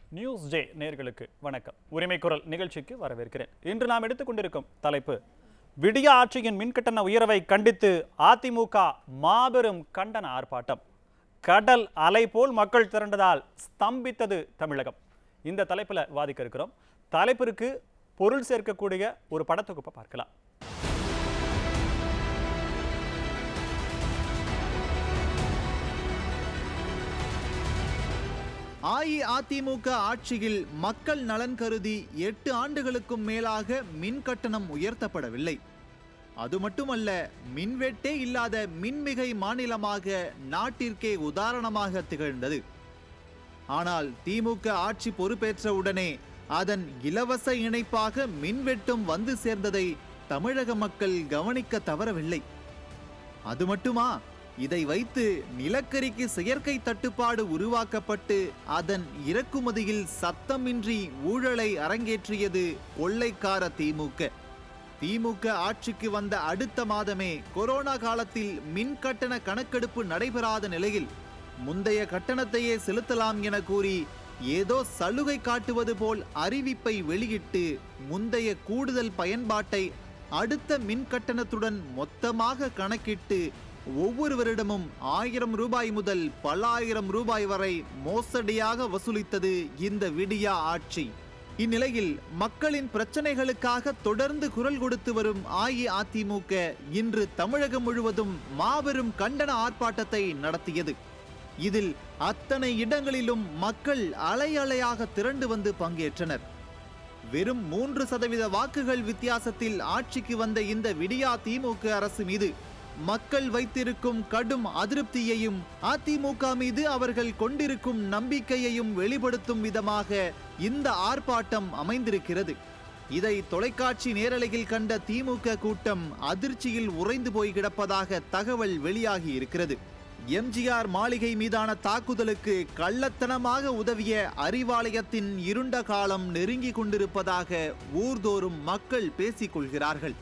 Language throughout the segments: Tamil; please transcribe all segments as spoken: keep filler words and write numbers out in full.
நியூஸ் ஜே நேயர்களுக்கு வணக்கம். உரிமை குரல் நிகழ்ச்சிக்கு வரவேற்கிறேன். இன்று நாம் எடுத்துக்கொண்டிருக்கும் தலைப்பு விடியா ஆட்சியின் மின்கட்டண உயர்வை கண்டித்து அதிமுக மாபெரும் கண்டன ஆர்ப்பாட்டம். கடல் அலை போல் மக்கள் திரண்டதால் ஸ்தம்பித்தது தமிழகம். இந்த தலைப்புல வாதிக்க இருக்கிறோம். தலைப்பிற்கு பொருள் சேர்க்கக்கூடிய ஒரு படத்தொகுப்பை பார்க்கலாம். அஇஅதிமுக ஆட்சியில் மக்கள் நலன் கருதி எட்டு ஆண்டுகளுக்கும் மேலாக மின் கட்டணம் உயர்த்தப்படவில்லை. அது மட்டுமல்ல, மின்வெட்டே இல்லாத மின்மிகை மாநிலமாக நாட்டிற்கே உதாரணமாக திகழ்ந்தது. ஆனால் திமுக ஆட்சி பொறுப்பேற்றவுடனே அதன் இலவச இணைப்பாக மின்வெட்டும் வந்து சேர்ந்ததை தமிழக மக்கள் கவனிக்க தவறவில்லை. அது மட்டுமா, இதை வைத்து நிலக்கரிக்கு செயற்கை தட்டுப்பாடு உருவாக்கப்பட்டு அதன் இறக்குமதியில் சத்தமின்றி ஊழலை அரங்கேற்றியது கொள்ளைக்கார திமுக. திமுக ஆட்சிக்கு வந்த அடுத்த மாதமே கொரோனா காலத்தில் மின் கட்டண கணக்கெடுப்பு நடைபெறாத நிலையில் முந்தைய கட்டணத்தையே செலுத்தலாம் என கூறி ஏதோ சலுகை காட்டுவது போல் அறிவிப்பை வெளியிட்டு முந்தைய கூடுதல் பயன்பாட்டை அடுத்த மின் கட்டணத்துடன் மொத்தமாக கணக்கிட்டு ஒவ்வொருவரிடமும் ஆயிரம் ரூபாய் முதல் பல ஆயிரம் ரூபாய் வரை மோசடியாக வசூலித்தது இந்த விடியா ஆட்சி. இந்நிலையில் மக்களின் பிரச்சனைகளுக்காக தொடர்ந்து குரல் கொடுத்து வரும் அஇஅதிமுக இன்று தமிழகம் முழுவதும் மாபெரும் கண்டன ஆர்ப்பாட்டத்தை நடத்தியது. இதில் அத்தனை இடங்களிலும் மக்கள் அலை அலையாக திரண்டு வந்து பங்கேற்றனர். வெறும் மூன்று சதவீத வாக்குகள் வித்தியாசத்தில் ஆட்சிக்கு வந்த இந்த விடியா திமுக அரசு மீது மக்கள் வைத்திருக்கும் கடும் அதிருப்தியையும் அதிமுக மீது அவர்கள் கொண்டிருக்கும் நம்பிக்கையையும் வெளிப்படுத்தும் விதமாக இந்த ஆர்ப்பாட்டம் அமைந்திருக்கிறது. இதை தொலைக்காட்சி நேரலையில் கண்ட திமுக கூட்டம் அதிர்ச்சியில் உறைந்து போய் கிடப்பதாக தகவல் வெளியாகி இருக்கிறது. எம்ஜிஆர் மாளிகை மீதான தாக்குதலுக்கு கள்ளத்தனமாக உதவிய அறிவாலயத்தின் இருண்ட காலம் நெருங்கி கொண்டிருப்பதாக ஊர்தோறும் மக்கள் பேசிக் கொள்கிறார்கள்.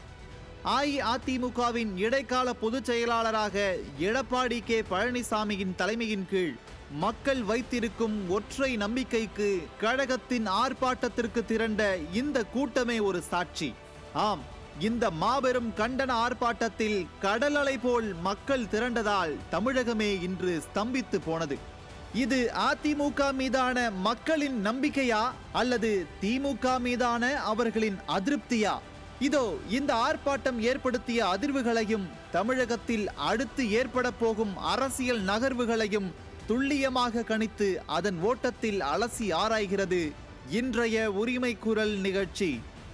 அஇஅதிமுகவின் இடைக்கால பொதுச் செயலாளராக எடப்பாடி கே பழனிசாமியின் தலைமையின் கீழ் மக்கள் வைத்திருக்கும் ஒற்றை நம்பிக்கைக்கு கழகத்தின் ஆர்ப்பாட்டத்திற்கு திரண்ட இந்த கூட்டமே ஒரு சாட்சி. ஆம், இந்த மாபெரும் கண்டன ஆர்ப்பாட்டத்தில் கடல் அலை போல் மக்கள் திரண்டதால் தமிழகமே இன்று ஸ்தம்பித்து போனது. இது அதிமுக மீதான மக்களின் நம்பிக்கையா அல்லது திமுக மீதான அவர்களின் அதிருப்தியா? இதோ இந்த ஆர்ப்பாட்டம் ஏற்படுத்திய அதிர்வுகளையும் தமிழகத்தில் அடுத்து ஏற்பட போகும் அரசியல் நகர்வுகளையும் துல்லியமாக கணித்து அதன் ஓட்டத்தில் அலசி ஆராய்கிறது இன்றைய உரிமை குரல் நிகழ்ச்சி.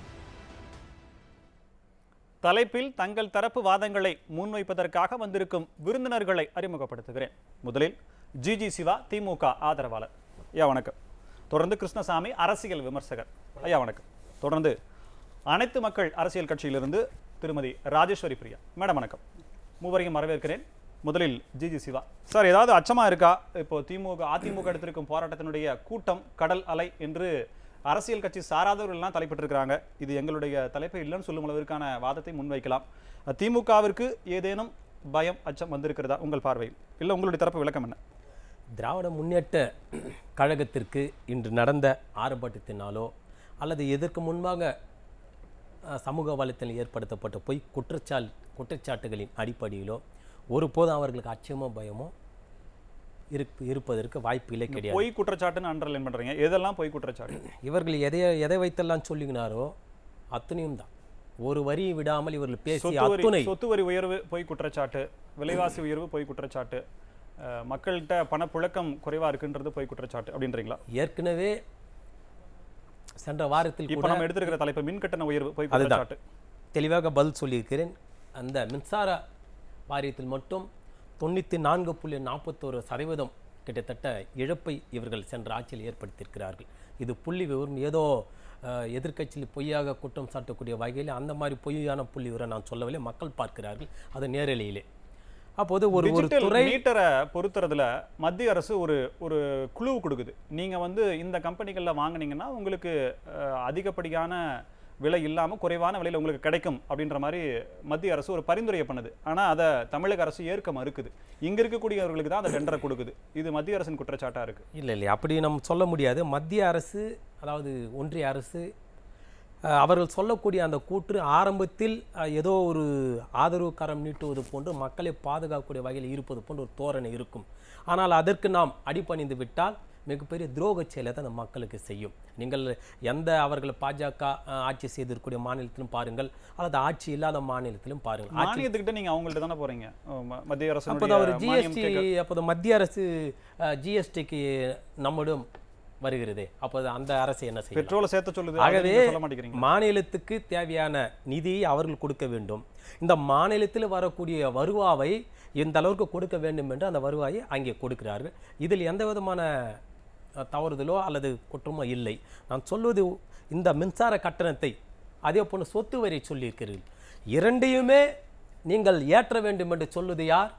தலைப்பில் தங்கள் தரப்பு வாதங்களை முன்வைப்பதற்காக வந்திருக்கும் விருந்தினர்களை அறிமுகப்படுத்துகிறேன். முதலில் ஜி ஜி சிவா, திமுக ஆதரவாளர். ஐயா வணக்கம். தொடர்ந்து கிருஷ்ணசாமி, அரசியல் விமர்சகர். ஐயா வணக்கம். தொடர்ந்து அனைத்து மக்கள் அரசியல் கட்சியிலிருந்து திருமதி ராஜேஸ்வரி பிரியா. மேடம் வணக்கம். மூவரையும் வரவேற்கிறேன். முதலில் ஜி ஜி சிவா சார், ஏதாவது அச்சமா இருக்கா? இப்போ திமுக அதிமுக எடுத்திருக்கும் போராட்டத்தினுடைய கூட்டம் கடல் அலை என்று அரசியல் கட்சி சாராதவர்கள்லாம் தலைப்பட்டிருக்கிறாங்க. இது எங்களுடைய தலைப்பை இல்லைன்னு சொல்லும் அளவிற்கான வாதத்தை முன்வைக்கலாம். திமுகவிற்கு ஏதேனும் பயம், அச்சம் வந்திருக்கிறதா உங்கள் பார்வையில்? இல்லை உங்களுடைய தரப்பு விளக்கம் என்ன? திராவிட முன்னேற்ற கழகத்திற்கு இன்று நடந்த ஆர்ப்பாட்டத்தினாலோ அல்லது இதற்கு முன்பாக சமூக வலைத்தளத்தில் ஏற்படுத்தப்பட்ட பொய் குற்றச்சால் குற்றச்சாட்டுகளின் அடிப்படையிலோ ஒருபோதும் அவர்களுக்கு அச்சமோ பயமோ இருப்பு இருப்பதற்கு வாய்ப்பு இல்லை, கிடையாது. பொய் குற்றச்சாட்டுன்னு அண்டர்லைன் பண்றீங்க. எதெல்லாம் பொய் குற்றச்சாட்டு? இவர்கள் எதை எதை வைத்தெல்லாம் சொல்லுகிறாரோ அத்தனையும் தான். ஒரு வரி விடாமல் இவர்கள் பேசி அத்துணை சொத்து வரி உயர்வு பொய் குற்றச்சாட்டு, விலைவாசி உயர்வு பொய் குற்றச்சாட்டு, மக்கள்கிட்ட பணப்புழக்கம் குறைவா இருக்குன்றது பொய் குற்றச்சாட்டு அப்படின்றீங்களா? ஏற்கனவே சென்ற வாரத்தில் இப்போ நம்ம எடுத்திருக்கிற தலைப்பு மின் கட்டண உயர்வு பொய் குற்றச்சாட்டு. தெளிவாக பதில் சொல்லியிருக்கிறேன். அந்த மின்சார வாரியத்தில் மட்டும் தொண்ணூற்றி நான்கு புள்ளி நாற்பத்தோரு சதவீதம் கிட்டத்தட்ட இழப்பை இவர்கள் சென்ற ஆட்சியில் ஏற்படுத்தியிருக்கிறார்கள். இது புள்ளி விவரம். ஏதோ எதிர்கட்சியில் பொய்யாக குற்றம் சாட்டக்கூடிய வகையில் அந்த மாதிரி பொய்யான புள்ளி விவரம் நான் சொல்லவில்லை. மக்கள் பார்க்கிறார்கள் அது நேரலையிலே. அப்போது ஒரு ஒரு துறை மீட்டரை பொறுத்துறதுல மத்திய அரசு ஒரு ஒரு குழு கொடுக்குது. நீங்க வந்து இந்த கம்பெனிகள்ல வாங்கினீங்கன்னா உங்களுக்கு அதிகப்படியான விலை இல்லாமல் குறைவான விலையில் உங்களுக்கு கிடைக்கும் அப்படின்ற மாதிரி மத்திய அரசு ஒரு பரிந்துரையை பண்ணுது. ஆனால் அதை தமிழக அரசு ஏற்க மறுக்குது. இங்கே இருக்கக்கூடியவர்களுக்கு தான் அந்த டெண்டரை கொடுக்குது. இது மத்திய அரசின் குற்றச்சாட்டாக இருக்குது. இல்லை இல்லை அப்படி நம்ம சொல்ல முடியாது. மத்திய அரசு அதாவது ஒன்றிய அரசு அவர்கள் சொல்லக்கூடிய அந்த கூற்று ஆரம்பத்தில் ஏதோ ஒரு ஆதரவு கரம் நீட்டுவது போன்று மக்களை பாதுகாக்கக்கூடிய வகையில் இருப்பது போன்று ஒரு தோரணை இருக்கும். ஆனால் அதற்கு நாம் அடிபணிந்து விட்டால் மிகப்பெரிய துரோக செயலை தான் அந்த மக்களுக்கு செய்யும். நீங்கள் எந்த அவர்கள் பாஜக ஆட்சி செய்திருக்கக்கூடிய மாநிலத்திலும் பாருங்கள், அல்லது ஆட்சி இல்லாத மாநிலத்திலும் பாருங்கள். மானியத்துக்கிட்ட நீங்க அவங்கள்ட்ட தானே போறீங்க மத்திய அரசு. அப்போது அவர் ஜிஎஸ்டி அப்போது மத்திய அரசு ஜிஎஸ்டிக்கு நம்மிடம் வருகிறது. அப்போது அந்த அரசு என்ன செய்யும்? பெட்ரோலை சேர்த்து சொல்லுது. ஆகவே மாநிலத்துக்கு தேவையான நிதியை அவர்கள் கொடுக்க வேண்டும். இந்த மாநிலத்தில் வரக்கூடிய வருவாயை எந்த அளவுக்கு கொடுக்க வேண்டும் என்று அந்த வருவாயை அங்கே கொடுக்கிறார்கள். இதில் எந்த விதமான தவறுதலோ அல்லது குற்றமோ இல்லை. நான் சொல்வது இந்த மின்சார கட்டணத்தை அதே போன்று சொத்து வரி சொல்லியிருக்கிறீர்கள். இரண்டையுமே நீங்கள் ஏற்ற வேண்டும் என்று சொல்வது யார்?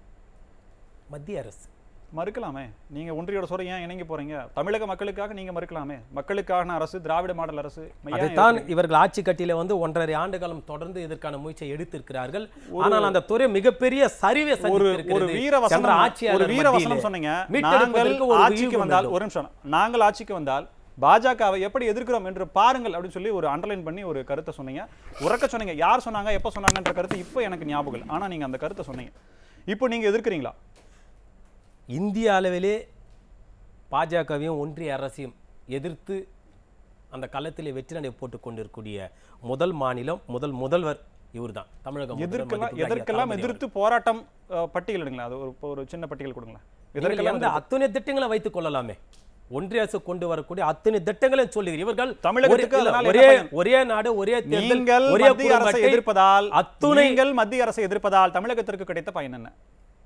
மத்திய அரசு. மறுக்கலாமே. நீங்க ஒன்றியோட சொல்ற ஏன் இணங்கி போறீங்க? தமிழக மக்களுக்காக நீங்க மறுக்கலாமே. மக்களுக்கான அரசு, திராவிட மாடல் அரசு. அதுதான் இவர்கள் ஆட்சி கட்டில வந்து ஒன்றரை ஆண்டு காலம் தொடர்ந்து இதற்கான முயற்சியை எடுத்திருக்கிறார்கள். ஆனால் அந்த துறை மிகப்பெரிய சரிவை சந்தித்திருக்கிறது. ஒரு வீரவசனம் ஒரு வீரவசனம் சொன்னீங்க. நாங்கள் ஆட்சிக்கு வந்தால் ஒரு நிமிஷம் நாங்கள் ஆட்சிக்கு வந்தால் பாஜகவை எப்படி எதிர்க்கிறோம் என்று பாருங்கள் அப்படின்னு சொல்லி ஒரு அண்டர்லைன் பண்ணி ஒரு கருத்தை சொன்னீங்க. உறக்க சொன்னீங்க. யார் சொன்னாங்க, எப்ப சொன்னாங்கன்ற கருத்து இப்போ எனக்கு ஞாபகம். ஆனா நீங்க அந்த கருத்தை சொன்னீங்க. இப்போ நீங்க எதிர்க்கிறீங்களா? இந்திய அளவிலே பாஜகவையும் ஒன்றிய அரசையும் எதிர்த்து அந்த களத்திலே வெற்றி நடை போட்டுக் கொண்டிருக்கூடிய முதல் மாநிலம், முதல் முதல்வர் இவர் தான். தமிழகம் எதற்கெல்லாம் எதற்கெல்லாம் எதிர்த்து போராட்டம் பட்டியல் எடுங்களா? அது ஒரு சின்ன பட்டியல் கொடுங்களேன். இதற்கெல்லாம் அத்தனை திட்டங்களை வைத்துக் கொள்ளலாமே. ஒன்றிய அரசு கொண்டு வரக்கூடிய அத்தனை திட்டங்களை சொல்லுகிறீர்கள். இவர்கள் தமிழகத்துக்கு ஒரே ஒரே நாடு, ஒரே தேர்தல், ஒரே மத்திய அரசை எதிர்ப்பதால் அத்துணைகள் மத்திய அரசை எதிர்ப்பதால் தமிழகத்திற்கு கிடைத்த பயன் என்ன?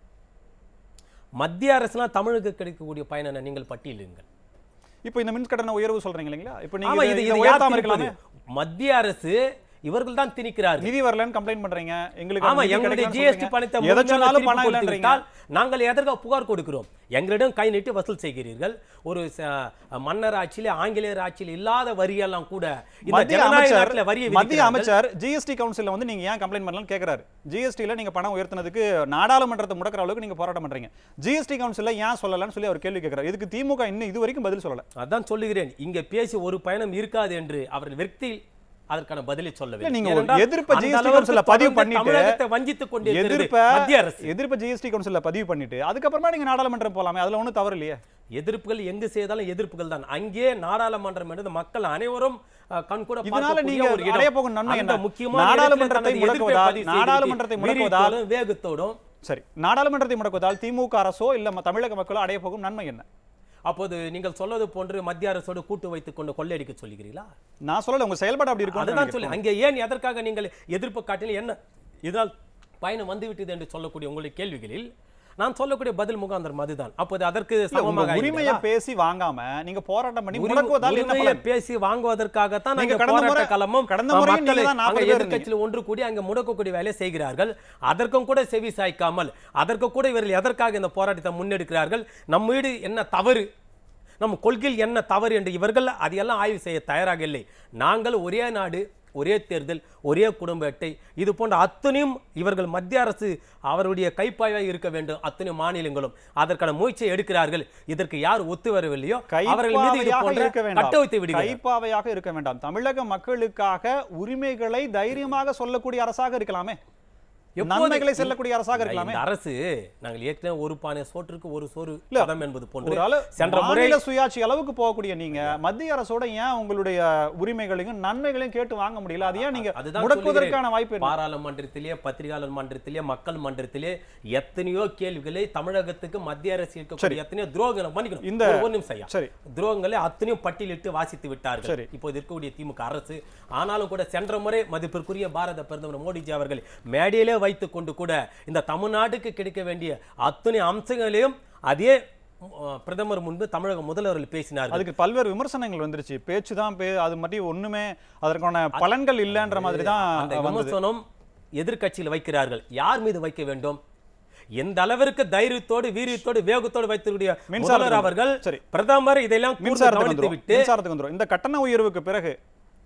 மத்திய அரசுலாம் தமிழுக்கு கிடைக்கக்கூடிய பயன் என்ன? நீங்கள் பட்டியலிடுங்கள். இப்போ இந்த மின் கட்டண உயர்வு சொல்றீங்க இல்லைங்களா? இப்போ நீங்க இதை உயர்த்தாம இருக்கலாமே. மத்திய அரசு இவர்கள் தான் திணிக்கிறார்கள். நிதி வரலன்னு கம்ப்ளைண்ட் பண்றீங்க. எங்களுக்கு ஆமா, எங்களுடைய ஜிஎஸ்டி பணத்தை எதனாலும் பணம் இல்லன்றீங்க. நாங்கள் எதற்காக புகார் கொடுக்கிறோம்? எங்களிடம் கை நீட்டி வசூல் செய்கிறீர்கள். ஒரு மன்னர் ஆட்சியிலே ஆங்கிலேயர் ஆட்சியில் இல்லாத வரியெல்லாம் கூட இந்த ஜனநாயக நாட்டில் வரியை மத்திய அமைச்சர் ஜிஎஸ்டி கவுன்சில்ல வந்து நீங்க ஏன் கம்ப்ளைண்ட் பண்ணலாம்னு கேக்குறாரு. ஜிஎஸ்டில நீங்க பணம் உயர்த்தினதுக்கு நாடாளுமன்றத்தை முடக்கிற அளவுக்கு நீங்க போராட்டம் பண்றீங்க. ஜிஎஸ்டி கவுன்சில்ல ஏன் சொல்லலன்னு சொல்லி அவர் கேள்வி கேட்கிறார். இதுக்கு திமுக இன்னும் இது வரைக்கும் பதில் சொல்லல. அதான் சொல்லுகிறேன், இங்க பேசி ஒரு பயணம் இருக்காது என்று அவர்கள் வெற்றி அதற்கான பதிலை சொல்லவில்லை. நீங்க எதிர்ப்பு ஜிஎஸ்டி கவுன்சில்ல பதிவு பண்ணிட்டு தமிழகத்தை வஞ்சித்துக் கொண்டிருக்கிறது மத்திய அரசு. எதிர்ப்பு ஜிஎஸ்டி கவுன்சில்ல பதிவு பண்ணிட்டு அதுக்கு அப்புறமா நீங்க நாடாளுமன்றம் போலாமே. அதுல ஒண்ணும் தவறு இல்லையே. எதிர்ப்புகள் எங்கு செய்தாலும் எதிர்ப்புகள் தான். அங்கே நாடாளுமன்றம் என்பது மக்கள் அனைவரும் கண்கூட இதனால நீங்க அடைய போகும் நன்மை என்ன? முக்கியமான நாடாளுமன்றத்தை முடக்குவதால் நாடாளுமன்றத்தை முடக்குவதால் வேகத்தோடும் சரி நாடாளுமன்றத்தை முடக்குவதால் திமுக அரசோ இல்ல தமிழக மக்களோ அடைய போகும் நன்மை என்ன? அப்போது நீங்கள் சொல்வது போன்று மத்திய அரசோடு கூட்டு வைத்துக் கொண்டு கொள்ளையடிக்க சொல்லுகிறீங்களா? நான் சொல்லல, உங்க செயல்பாடு அப்படி இருக்கும். அதுதான் சொல்லி அங்கே ஏன் எதற்காக நீங்கள் எதிர்ப்பு காட்டில் என்ன இதனால் பயணம் வந்துவிட்டது என்று சொல்லக்கூடிய உங்களுடைய கேள்விகளில் நான் சொல்லக்கூடிய பதில் முகாந்தரம் அதுதான். அப்போது அதற்கு சமமாக உரிமையை பேசி வாங்காம நீங்க போராட்டம் பண்ணி முடக்குவதால் என்ன பலன்? பேசி வாங்குவதற்காக தான் நாங்க போராட்ட களமும் மக்களை எதிர்க்கட்சியில் ஒன்று கூடி அங்க முடக்கக்கூடிய வேலையை செய்கிறார்கள். அதற்கும் கூட செவி சாய்க்காமல் அதற்கு கூட இவர்கள் எதற்காக இந்த போராட்டத்தை முன்னெடுக்கிறார்கள்? நம்ம வீடு என்ன தவறு, நம் கொள்கையில் என்ன தவறு என்று இவர்கள் அதையெல்லாம் ஆய்வு செய்ய தயாராக இல்லை. நாங்கள் ஒரே நாடு, ஒரே தேர்தல், ஒரே குடும்ப அட்டை, இது போன்ற அத்தனையும் இவர்கள் மத்திய அரசு அவருடைய கைப்பாய்வாக இருக்க வேண்டும். அத்தனை மாநிலங்களும் அதற்கான முயற்சியை எடுக்கிறார்கள். இதற்கு யார் ஒத்து வரவில்லையோ அவர்கள் மீது இது போன்ற கட்டவிழ்த்து விடுகிறார்கள். கைப்பாவையாக இருக்க வேண்டாம். தமிழக மக்களுக்காக உரிமைகளை தைரியமாக சொல்லக்கூடிய அரசாக இருக்கலாமே. நன்மைகளை செல்லக்கூடிய அரசாக இருக்கலாமே. அரசு நாங்கள் ஏற்கனவே ஒரு பானை சோற்றுக்கு ஒரு சோறு பதம் என்பது போன்று சென்ற முறையில சுயாட்சி அளவுக்கு போகக்கூடிய நீங்க மத்திய அரசோட ஏன் உங்களுடைய உரிமைகளையும் நன்மைகளையும் கேட்டு வாங்க முடியல? அது ஏன் நீங்க முடக்குவதற்கான வாய்ப்பு? பாராளுமன்றத்திலே, பத்திரிகையாளர் மன்றத்திலே, மக்கள் மன்றத்திலே எத்தனையோ கேள்விகளை தமிழகத்துக்கு மத்திய அரசு இருக்கக்கூடிய எத்தனையோ துரோகங்களை பண்ணிக்கணும். இந்த ஒரு நிமிஷம் சரி துரோகங்களை அத்தனையும் பட்டியலிட்டு வாசித்து விட்டார்கள் இப்போது இருக்கக்கூடிய திமுக அரசு. ஆனாலும் கூட சென்ற முறை மதிப்பிற்குரிய பாரத பிரதமர் மோடிஜி அவர்கள் மேடையிலே வைத்துக் கொண்டு கூட இந்த தமிழ்நாட்டுக்கு கிடைக்க வேண்டிய அத்தனை அம்சங்களையும் அதே பிரதமர் முன்பு தமிழக முதல்வர்கள் பேசினார். அதுக்கு பல்வேறு விமர்சனங்கள் வந்துருச்சு. பேச்சு தான் அது மட்டும் ஒண்ணுமே அதற்கான பலன்கள் இல்லைன்ற மாதிரி தான் அந்த விமர்சனம் எதிர்க்கட்சியில் வைக்கிறார்கள். யார் மீது வைக்க வேண்டும்? எந்த அளவிற்கு தைரியத்தோடு வீரியத்தோடு வேகத்தோடு வைத்திருக்கிற முதல்வர் அவர்கள் பிரதமர் இதெல்லாம் மின்சாரத்துக்கு வந்துரும். இந்த கட்டண உயர்வுக்கு பிறகு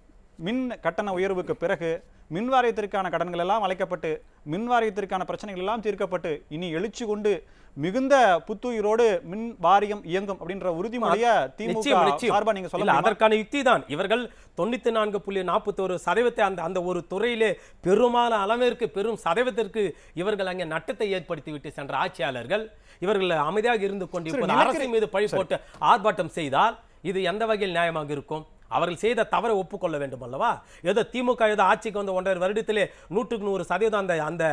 மின் கட்டண உயர்வுக்கு பிறகு மின் வாரியத்திற்கான கடன்கள் எல்லாம் அழைக்கப்பட்டு மின் வாரியத்திற்கான பிரச்சனைகள் எல்லாம் தீர்க்கப்பட்டு இனி எழுச்சி கொண்டு மிகுந்த புத்துயிரோடு மின் வாரியம் இயங்கும் அப்படின்ற உறுதிமொழிய திமுக சார்பா நீங்க சொல்ல அதற்கான யுக்தி தான் இவர்கள் தொண்ணூத்தி நான்கு புள்ளி நாற்பத்தி ஒரு சதவீதத்தை அந்த அந்த ஒரு துறையிலே பெருமான அளவிற்கு பெரும் சதவீதத்திற்கு இவர்கள் அங்கே நட்டத்தை ஏற்படுத்தி விட்டு சென்ற ஆட்சியாளர்கள் இவர்கள் அமைதியாக இருந்து கொண்டு இப்போது அரசு மீது பழி போட்டு ஆர்ப்பாட்டம் செய்தால் இது எந்த வகையில் நியாயமாக இருக்கும்? அவர்கள் செய்த தவறை ஒப்புக்கொள்ள வேண்டும் அல்லவா? ஏதோ திமுக ஏதோ ஆட்சிக்கு வந்த ஒன்றரை வருடத்திலே நூற்றுக்கு நூறு சதவீதம் அந்த அந்த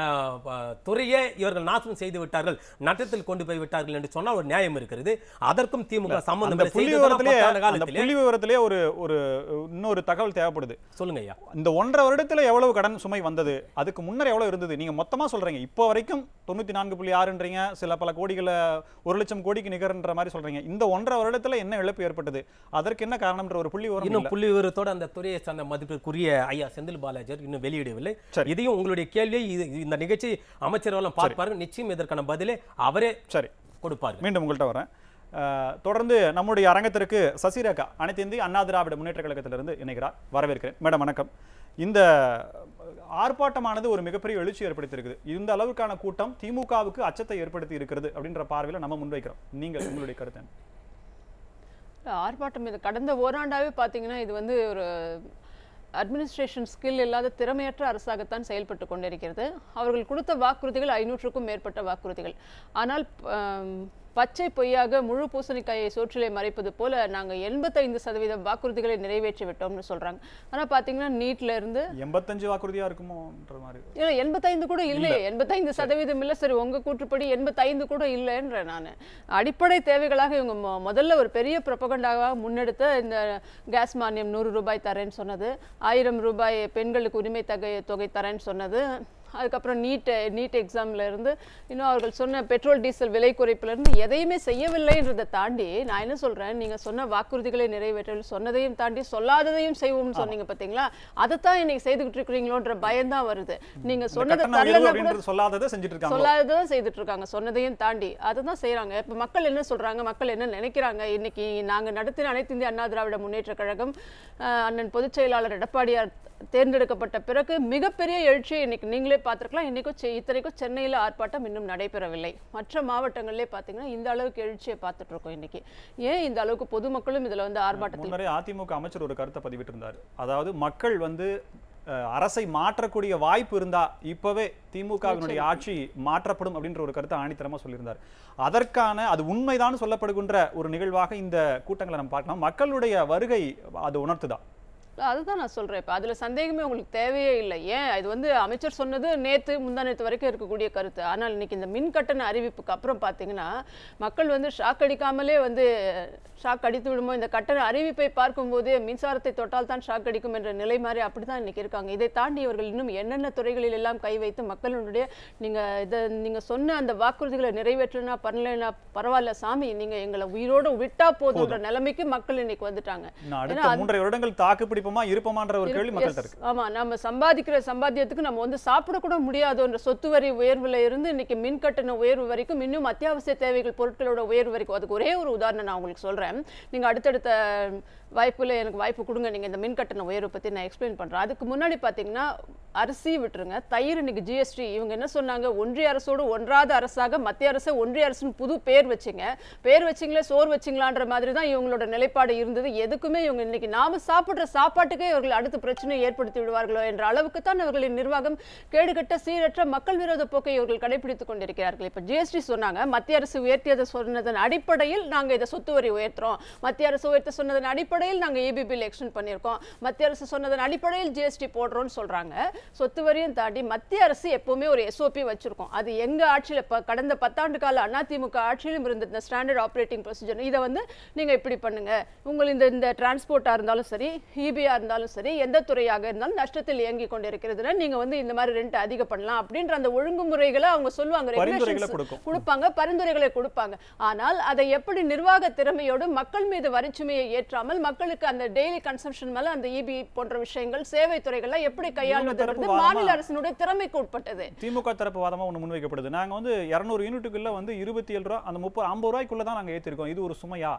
துறையே இவர்கள் நாசம் செய்து விட்டார்கள், நட்டத்தில் கொண்டு போய் விட்டார்கள் என்று சொன்னால் ஒரு நியாயம் இருக்கிறது. அதற்கும் திமுக சம்பந்தம் புள்ளி விவரத்திலே ஒரு ஒரு இன்னொரு தகவல் தேவைப்படுது. சொல்லுங்க ஐயா, இந்த ஒன்றரை வருடத்துல எவ்வளவு கடன் சுமை வந்தது, அதுக்கு முன்னர் எவ்வளவு இருந்தது? நீங்க மொத்தமா சொல்றீங்க, இப்போ வரைக்கும் தொண்ணூத்தி நான்கு புள்ளி ஆறுன்றீங்க, சில பல கோடிகளை ஒரு லட்சம் கோடிக்கு நிகர்ன்ற மாதிரி சொல்றீங்க. இந்த ஒன்றரை வருடத்துல என்ன இழப்பு ஏற்பட்டது, அதற்கு என்ன காரணம்ன்ற ஒரு புள்ளி விவரம் இன்னும் புள்ளி விவரத்தோட அந்த துறையை சார்ந்த மதிப்பிற்குரிய ஐயா செந்தில் பாலாஜர் இன்னும் வெளியிடவில்லை. இதையும் உங்களுடைய கேள்வியை இந்த நிகழ்ச்சி அமைச்சர்களும் பார்ப்பார்கள், நிச்சயம் இதற்கான பதிலே அவரே சரி கொடுப்பார்கள். மீண்டும் உங்கள்கிட்ட வரேன். தொடர்ந்து நம்முடைய அரங்கத்திற்கு சசிரேகா அனைத்து இந்திய அண்ணா திராவிட முன்னேற்ற கழகத்திலிருந்து இணைகிறார். வரவேற்கிறேன் மேடம். வணக்கம். இந்த ஆர்ப்பாட்டமானது ஒரு மிகப்பெரிய எழுச்சி ஏற்படுத்தியிருக்குது. இந்த அளவுக்கான கூட்டம் திமுகவுக்கு அச்சத்தை ஏற்படுத்தி இருக்கிறது அப்படின்ற பார்வையில் நம்ம முன்வைக்கிறோம். நீங்கள் உங்களுடைய கருத்து என்ன? ஆர்ப்பாட்டம் இது கடந்த ஓராண்டாவே பார்த்தீங்கன்னா இது வந்து ஒரு அட்மினிஸ்ட்ரேஷன் ஸ்கில் இல்லாத திறமையற்ற அரசாகத்தான் செயல்பட்டு கொண்டிருக்கிறது. அவர்கள் கொடுத்த வாக்குறுதிகள் ஐநூற்றுக்கும் மேற்பட்ட வாக்குறுதிகள். ஆனால் பச்சை பொய்யாக முழு பூசணிக்காயை சோற்றிலே மறைப்பது போல நாங்கள் எண்பத்தைந்து சதவீதம் வாக்குறுதிகளை நிறைவேற்றி விட்டோம்னு சொல்றாங்க. ஆனா பாத்தீங்கன்னா நீட்ல இருந்து எண்பத்தஞ்சு வாக்குறுதியா இருக்குமோன்ற மாதிரி இல்ல, எண்பத்தைந்து கூட இல்லையே. எண்பத்தைந்து சதவீதம் இல்ல. சரி, உங்க கூற்றுப்படி எண்பத்தைந்து கூட இல்லைன்ற நான் அடிப்படை தேவைகளாக இவங்க முதல்ல ஒரு பெரிய ப்ரொபகண்டாவாக முன்னெடுத்த இந்த கேஸ் மானியம் நூறு ரூபாய் தரேன்னு சொன்னது, ஆயிரம் ரூபாய் பெண்களுக்கு உரிமை தொகை தொகை தரேன்னு சொன்னது, அதுக்கப்புறம் நீட் நீட் எக்ஸாம்ல இருந்து இன்னும் அவர்கள் சொன்ன பெட்ரோல் டீசல் விலை குறைப்புல இருந்து எதையுமே செய்யவில்லைன்றதை தாண்டி நான் என்ன சொல்றேன், நீங்க சொன்ன வாக்குறுதிகளை நிறைவேற்ற சொன்னதையும் தாண்டி சொல்லாததையும் செய்வோம்னு சொன்னீங்க பாத்தீங்களா, அதைத்தான் இன்னைக்கு செய்துகிட்டு இருக்கிறீங்களோன்ற பயம் தான் வருது. நீங்க சொன்னதை சொல்லாததை செஞ்சுட்டு இருக்காங்க, சொல்லாததான் செய்துட்டு இருக்காங்க, சொன்னதையும் தாண்டி அதுதான் செய்யறாங்க. இப்ப மக்கள் என்ன சொல்றாங்க, மக்கள் என்ன நினைக்கிறாங்க? இன்னைக்கு நாங்க நடத்தின அனைத்து இந்திய அண்ணா திராவிட முன்னேற்ற கழகம் அண்ணன் பொதுச் செயலாளர் எடப்பாடியார் தேர்ந்தெடுக்கப்பட்ட பிறகு மிகப்பெரிய எழுச்சியை இன்னைக்கு நீங்களே பார்த்திருக்கலாம். இன்னைக்கும் இத்தனைக்கும் சென்னையில் ஆர்ப்பாட்டம் இன்னும் நடைபெறவில்லை. மற்ற மாவட்டங்களிலே பார்த்தீங்கன்னா இந்த அளவுக்கு எழுச்சியை பார்த்துட்டு இருக்கோம். இன்னைக்கு ஏன் இந்த அளவுக்கு பொதுமக்களும் இதுல வந்து ஆர்ப்பாட்டத்தில் அதிமுக அமைச்சர் ஒரு கருத்தை பதிவிட்டிருந்தார். அதாவது மக்கள் வந்து அரசை மாற்றக்கூடிய வாய்ப்பு இருந்தா இப்பவே திமுகவினுடைய ஆட்சி மாற்றப்படும் அப்படின்ற ஒரு கருத்தை ஆணித்தரமா சொல்லியிருந்தார். அதற்கான அது உண்மைதான் சொல்லப்படுகின்ற ஒரு நிகழ்வாக இந்த கூட்டங்களை நம்ம பார்க்கலாம். மக்களுடைய வருகை அது உணர்த்துதா? அதுதான் நான் சொல்றேன். இப்ப அதுல சந்தேகமே உங்களுக்கு தேவையே இல்லை. ஏன் இது வந்து அமைச்சர் சொன்னது நேத்து முந்தா நேத்து வரைக்கும் இருக்கக்கூடிய கருத்து. ஆனால் இன்னைக்கு இந்த மின் கட்டண அறிவிப்புக்கு அப்புறம் பாத்தீங்கன்னா மக்கள் வந்து ஷாக் அடிக்காமலே வந்து ஷாக் அடித்து விடுமோ, இந்த கட்டண அறிவிப்பை பார்க்கும் போதே மின்சாரத்தை தொட்டால் தான் ஷாக் அடிக்கும் என்ற நிலை மாதிரி அப்படிதான் இன்னைக்கு இருக்காங்க. இதை தாண்டி இவர்கள் இன்னும் என்னென்ன துறைகளில் எல்லாம் கை வைத்து மக்களுடைய நீங்க இதை நீங்க சொன்ன அந்த வாக்குறுதிகளை நிறைவேற்றனா பண்ணலனா பரவாயில்ல சாமி, நீங்க எங்களை உயிரோடு விட்டா போதுன்ற நிலைமைக்கு மக்கள் இன்னைக்கு வந்துட்டாங்க. மூன்றரை வருடங்கள் தாக்கு பிடிப்போமா இருப்போமான்ற ஒரு கேள்வி மக்கள்கிட்ட இருக்கு. ஆமா, நம்ம சம்பாதிக்கிற சம்பாத்தியத்துக்கு நம்ம வந்து சாப்பிட கூட முடியாதுன்ற சொத்து வரி உயர்வுல இருந்து இன்னைக்கு மின் கட்டண உயர்வு வரைக்கும் இன்னும் அத்தியாவசிய தேவைகள் பொருட்களோட உயர்வு வரைக்கும். அதுக்கு ஒரே ஒரு உதாரணம் நான் உங்களுக்கு சொல்றேன். நீங்க அடுத்தடுத்த வாய்ப்புல எனக்கு வாய்ப்பு கொடுங்க, நீங்க இந்த மின் கட்டண உயர்வு பத்தி நான் எக்ஸ்பிளைன் பண்றேன். அதுக்கு முன்னாடி பாத்தீங்கன்னா அரிசி விட்டுருங்க, தயிர் இன்னைக்கு ஜிஎஸ்டி இவங்க என்ன சொன்னாங்க, ஒன்றிய அரசோடு ஒன்றாத அரசாக மத்திய அரசு ஒன்றிய அரசுன்னு புது பேர் வச்சிங்க, பேர் வச்சிங்களே சோறு வச்சிங்களான்ற மாதிரி தான் இவங்களோட நிலைப்பாடு இருந்தது. எதுக்குமே இவங்க இன்னைக்கு நாம சாப்பிடுற சாப்பாட்டுக்கே இவர்கள் அடுத்த பிரச்சனையை ஏற்படுத்தி விடுவார்களோ என்ற அளவுக்கு தான் அவர்களின் நிர்வாகம் கேடுகட்ட சீரற்ற மக்கள் விரோத போக்கை இவர்கள் கடைபிடித்துக் கொண்டிருக்கிறார்கள். இப்ப ஜிஎஸ்டி சொன்னாங்க, மத்திய அரசு உயர்த்தியதை சொன்னதன் அடிப்படையில் நாங்க இதை சொத்து வரி உயர்த்துறோம், மத்திய அரசு உயர்த்த சொன்னதன் அடிப்படையில் நாங்க ஏபிபில் எக்ஸ்டெண்ட் பண்ணியிருக்கோம், மத்திய அரசு சொன்னதன் அடிப்படையில் ஜிஎஸ்டி போடுறோம்னு சொல்றாங்க. சொத்து வரியும் தாண்டி மத்திய அரசு எப்பவுமே ஒரு எஸ்ஓபி வச்சிருக்கோம். அது எங்க ஆட்சியில கடந்த பத்தாண்டு கால அதிமுக ஆட்சியிலும் இருந்த இந்த ஸ்டாண்டர்ட் ஆப்ரேட்டிங் ப்ரொசீஜர். இதை வந்து நீங்க இப்படி பண்ணுங்க, உங்கள் இந்த இந்த டிரான்ஸ்போர்ட்டா இருந்தாலும் சரி, இபியா இருந்தாலும் சரி, எந்த துறையாக இருந்தாலும் நஷ்டத்தில் இயங்கி கொண்டிருக்கிறதுனா நீங்க வந்து இந்த மாதிரி ரெண்ட் அதிகம் பண்ணலாம் அப்படின்ற அந்த ஒழுங்குமுறைகளை அவங்க சொல்லுவாங்க, கொடுப்பாங்க, பரிந்துரைகளை கொடுப்பாங்க. ஆனால் அதை எப்படி நிர்வாக திறமையோடு மக்கள் மீது வரிச்சுமையை ஏற்றாமல் மக்களுக்கு அந்த டெய்லி கன்சம்ஷன் மேல அந்த இபி போன்ற விஷயங்கள் சேவை துறைகளை எப்படி கையாள்வது மாநில அரசினுடைய திறமைக்கு உட்பட்டது. திமுக தரப்பு வாதமா ஒண்ணு முன்வைக்கப்படுது. நாங்க வந்து இருநூறு யூனிட்டுக்குள்ள வந்து இருபத்தி ஏழு ரூபாய் அந்த முப்பது ஐம்பது ரூபாய்க்குள்ள தான் நாங்க ஏத்திருக்கோம், இது ஒரு சுமையா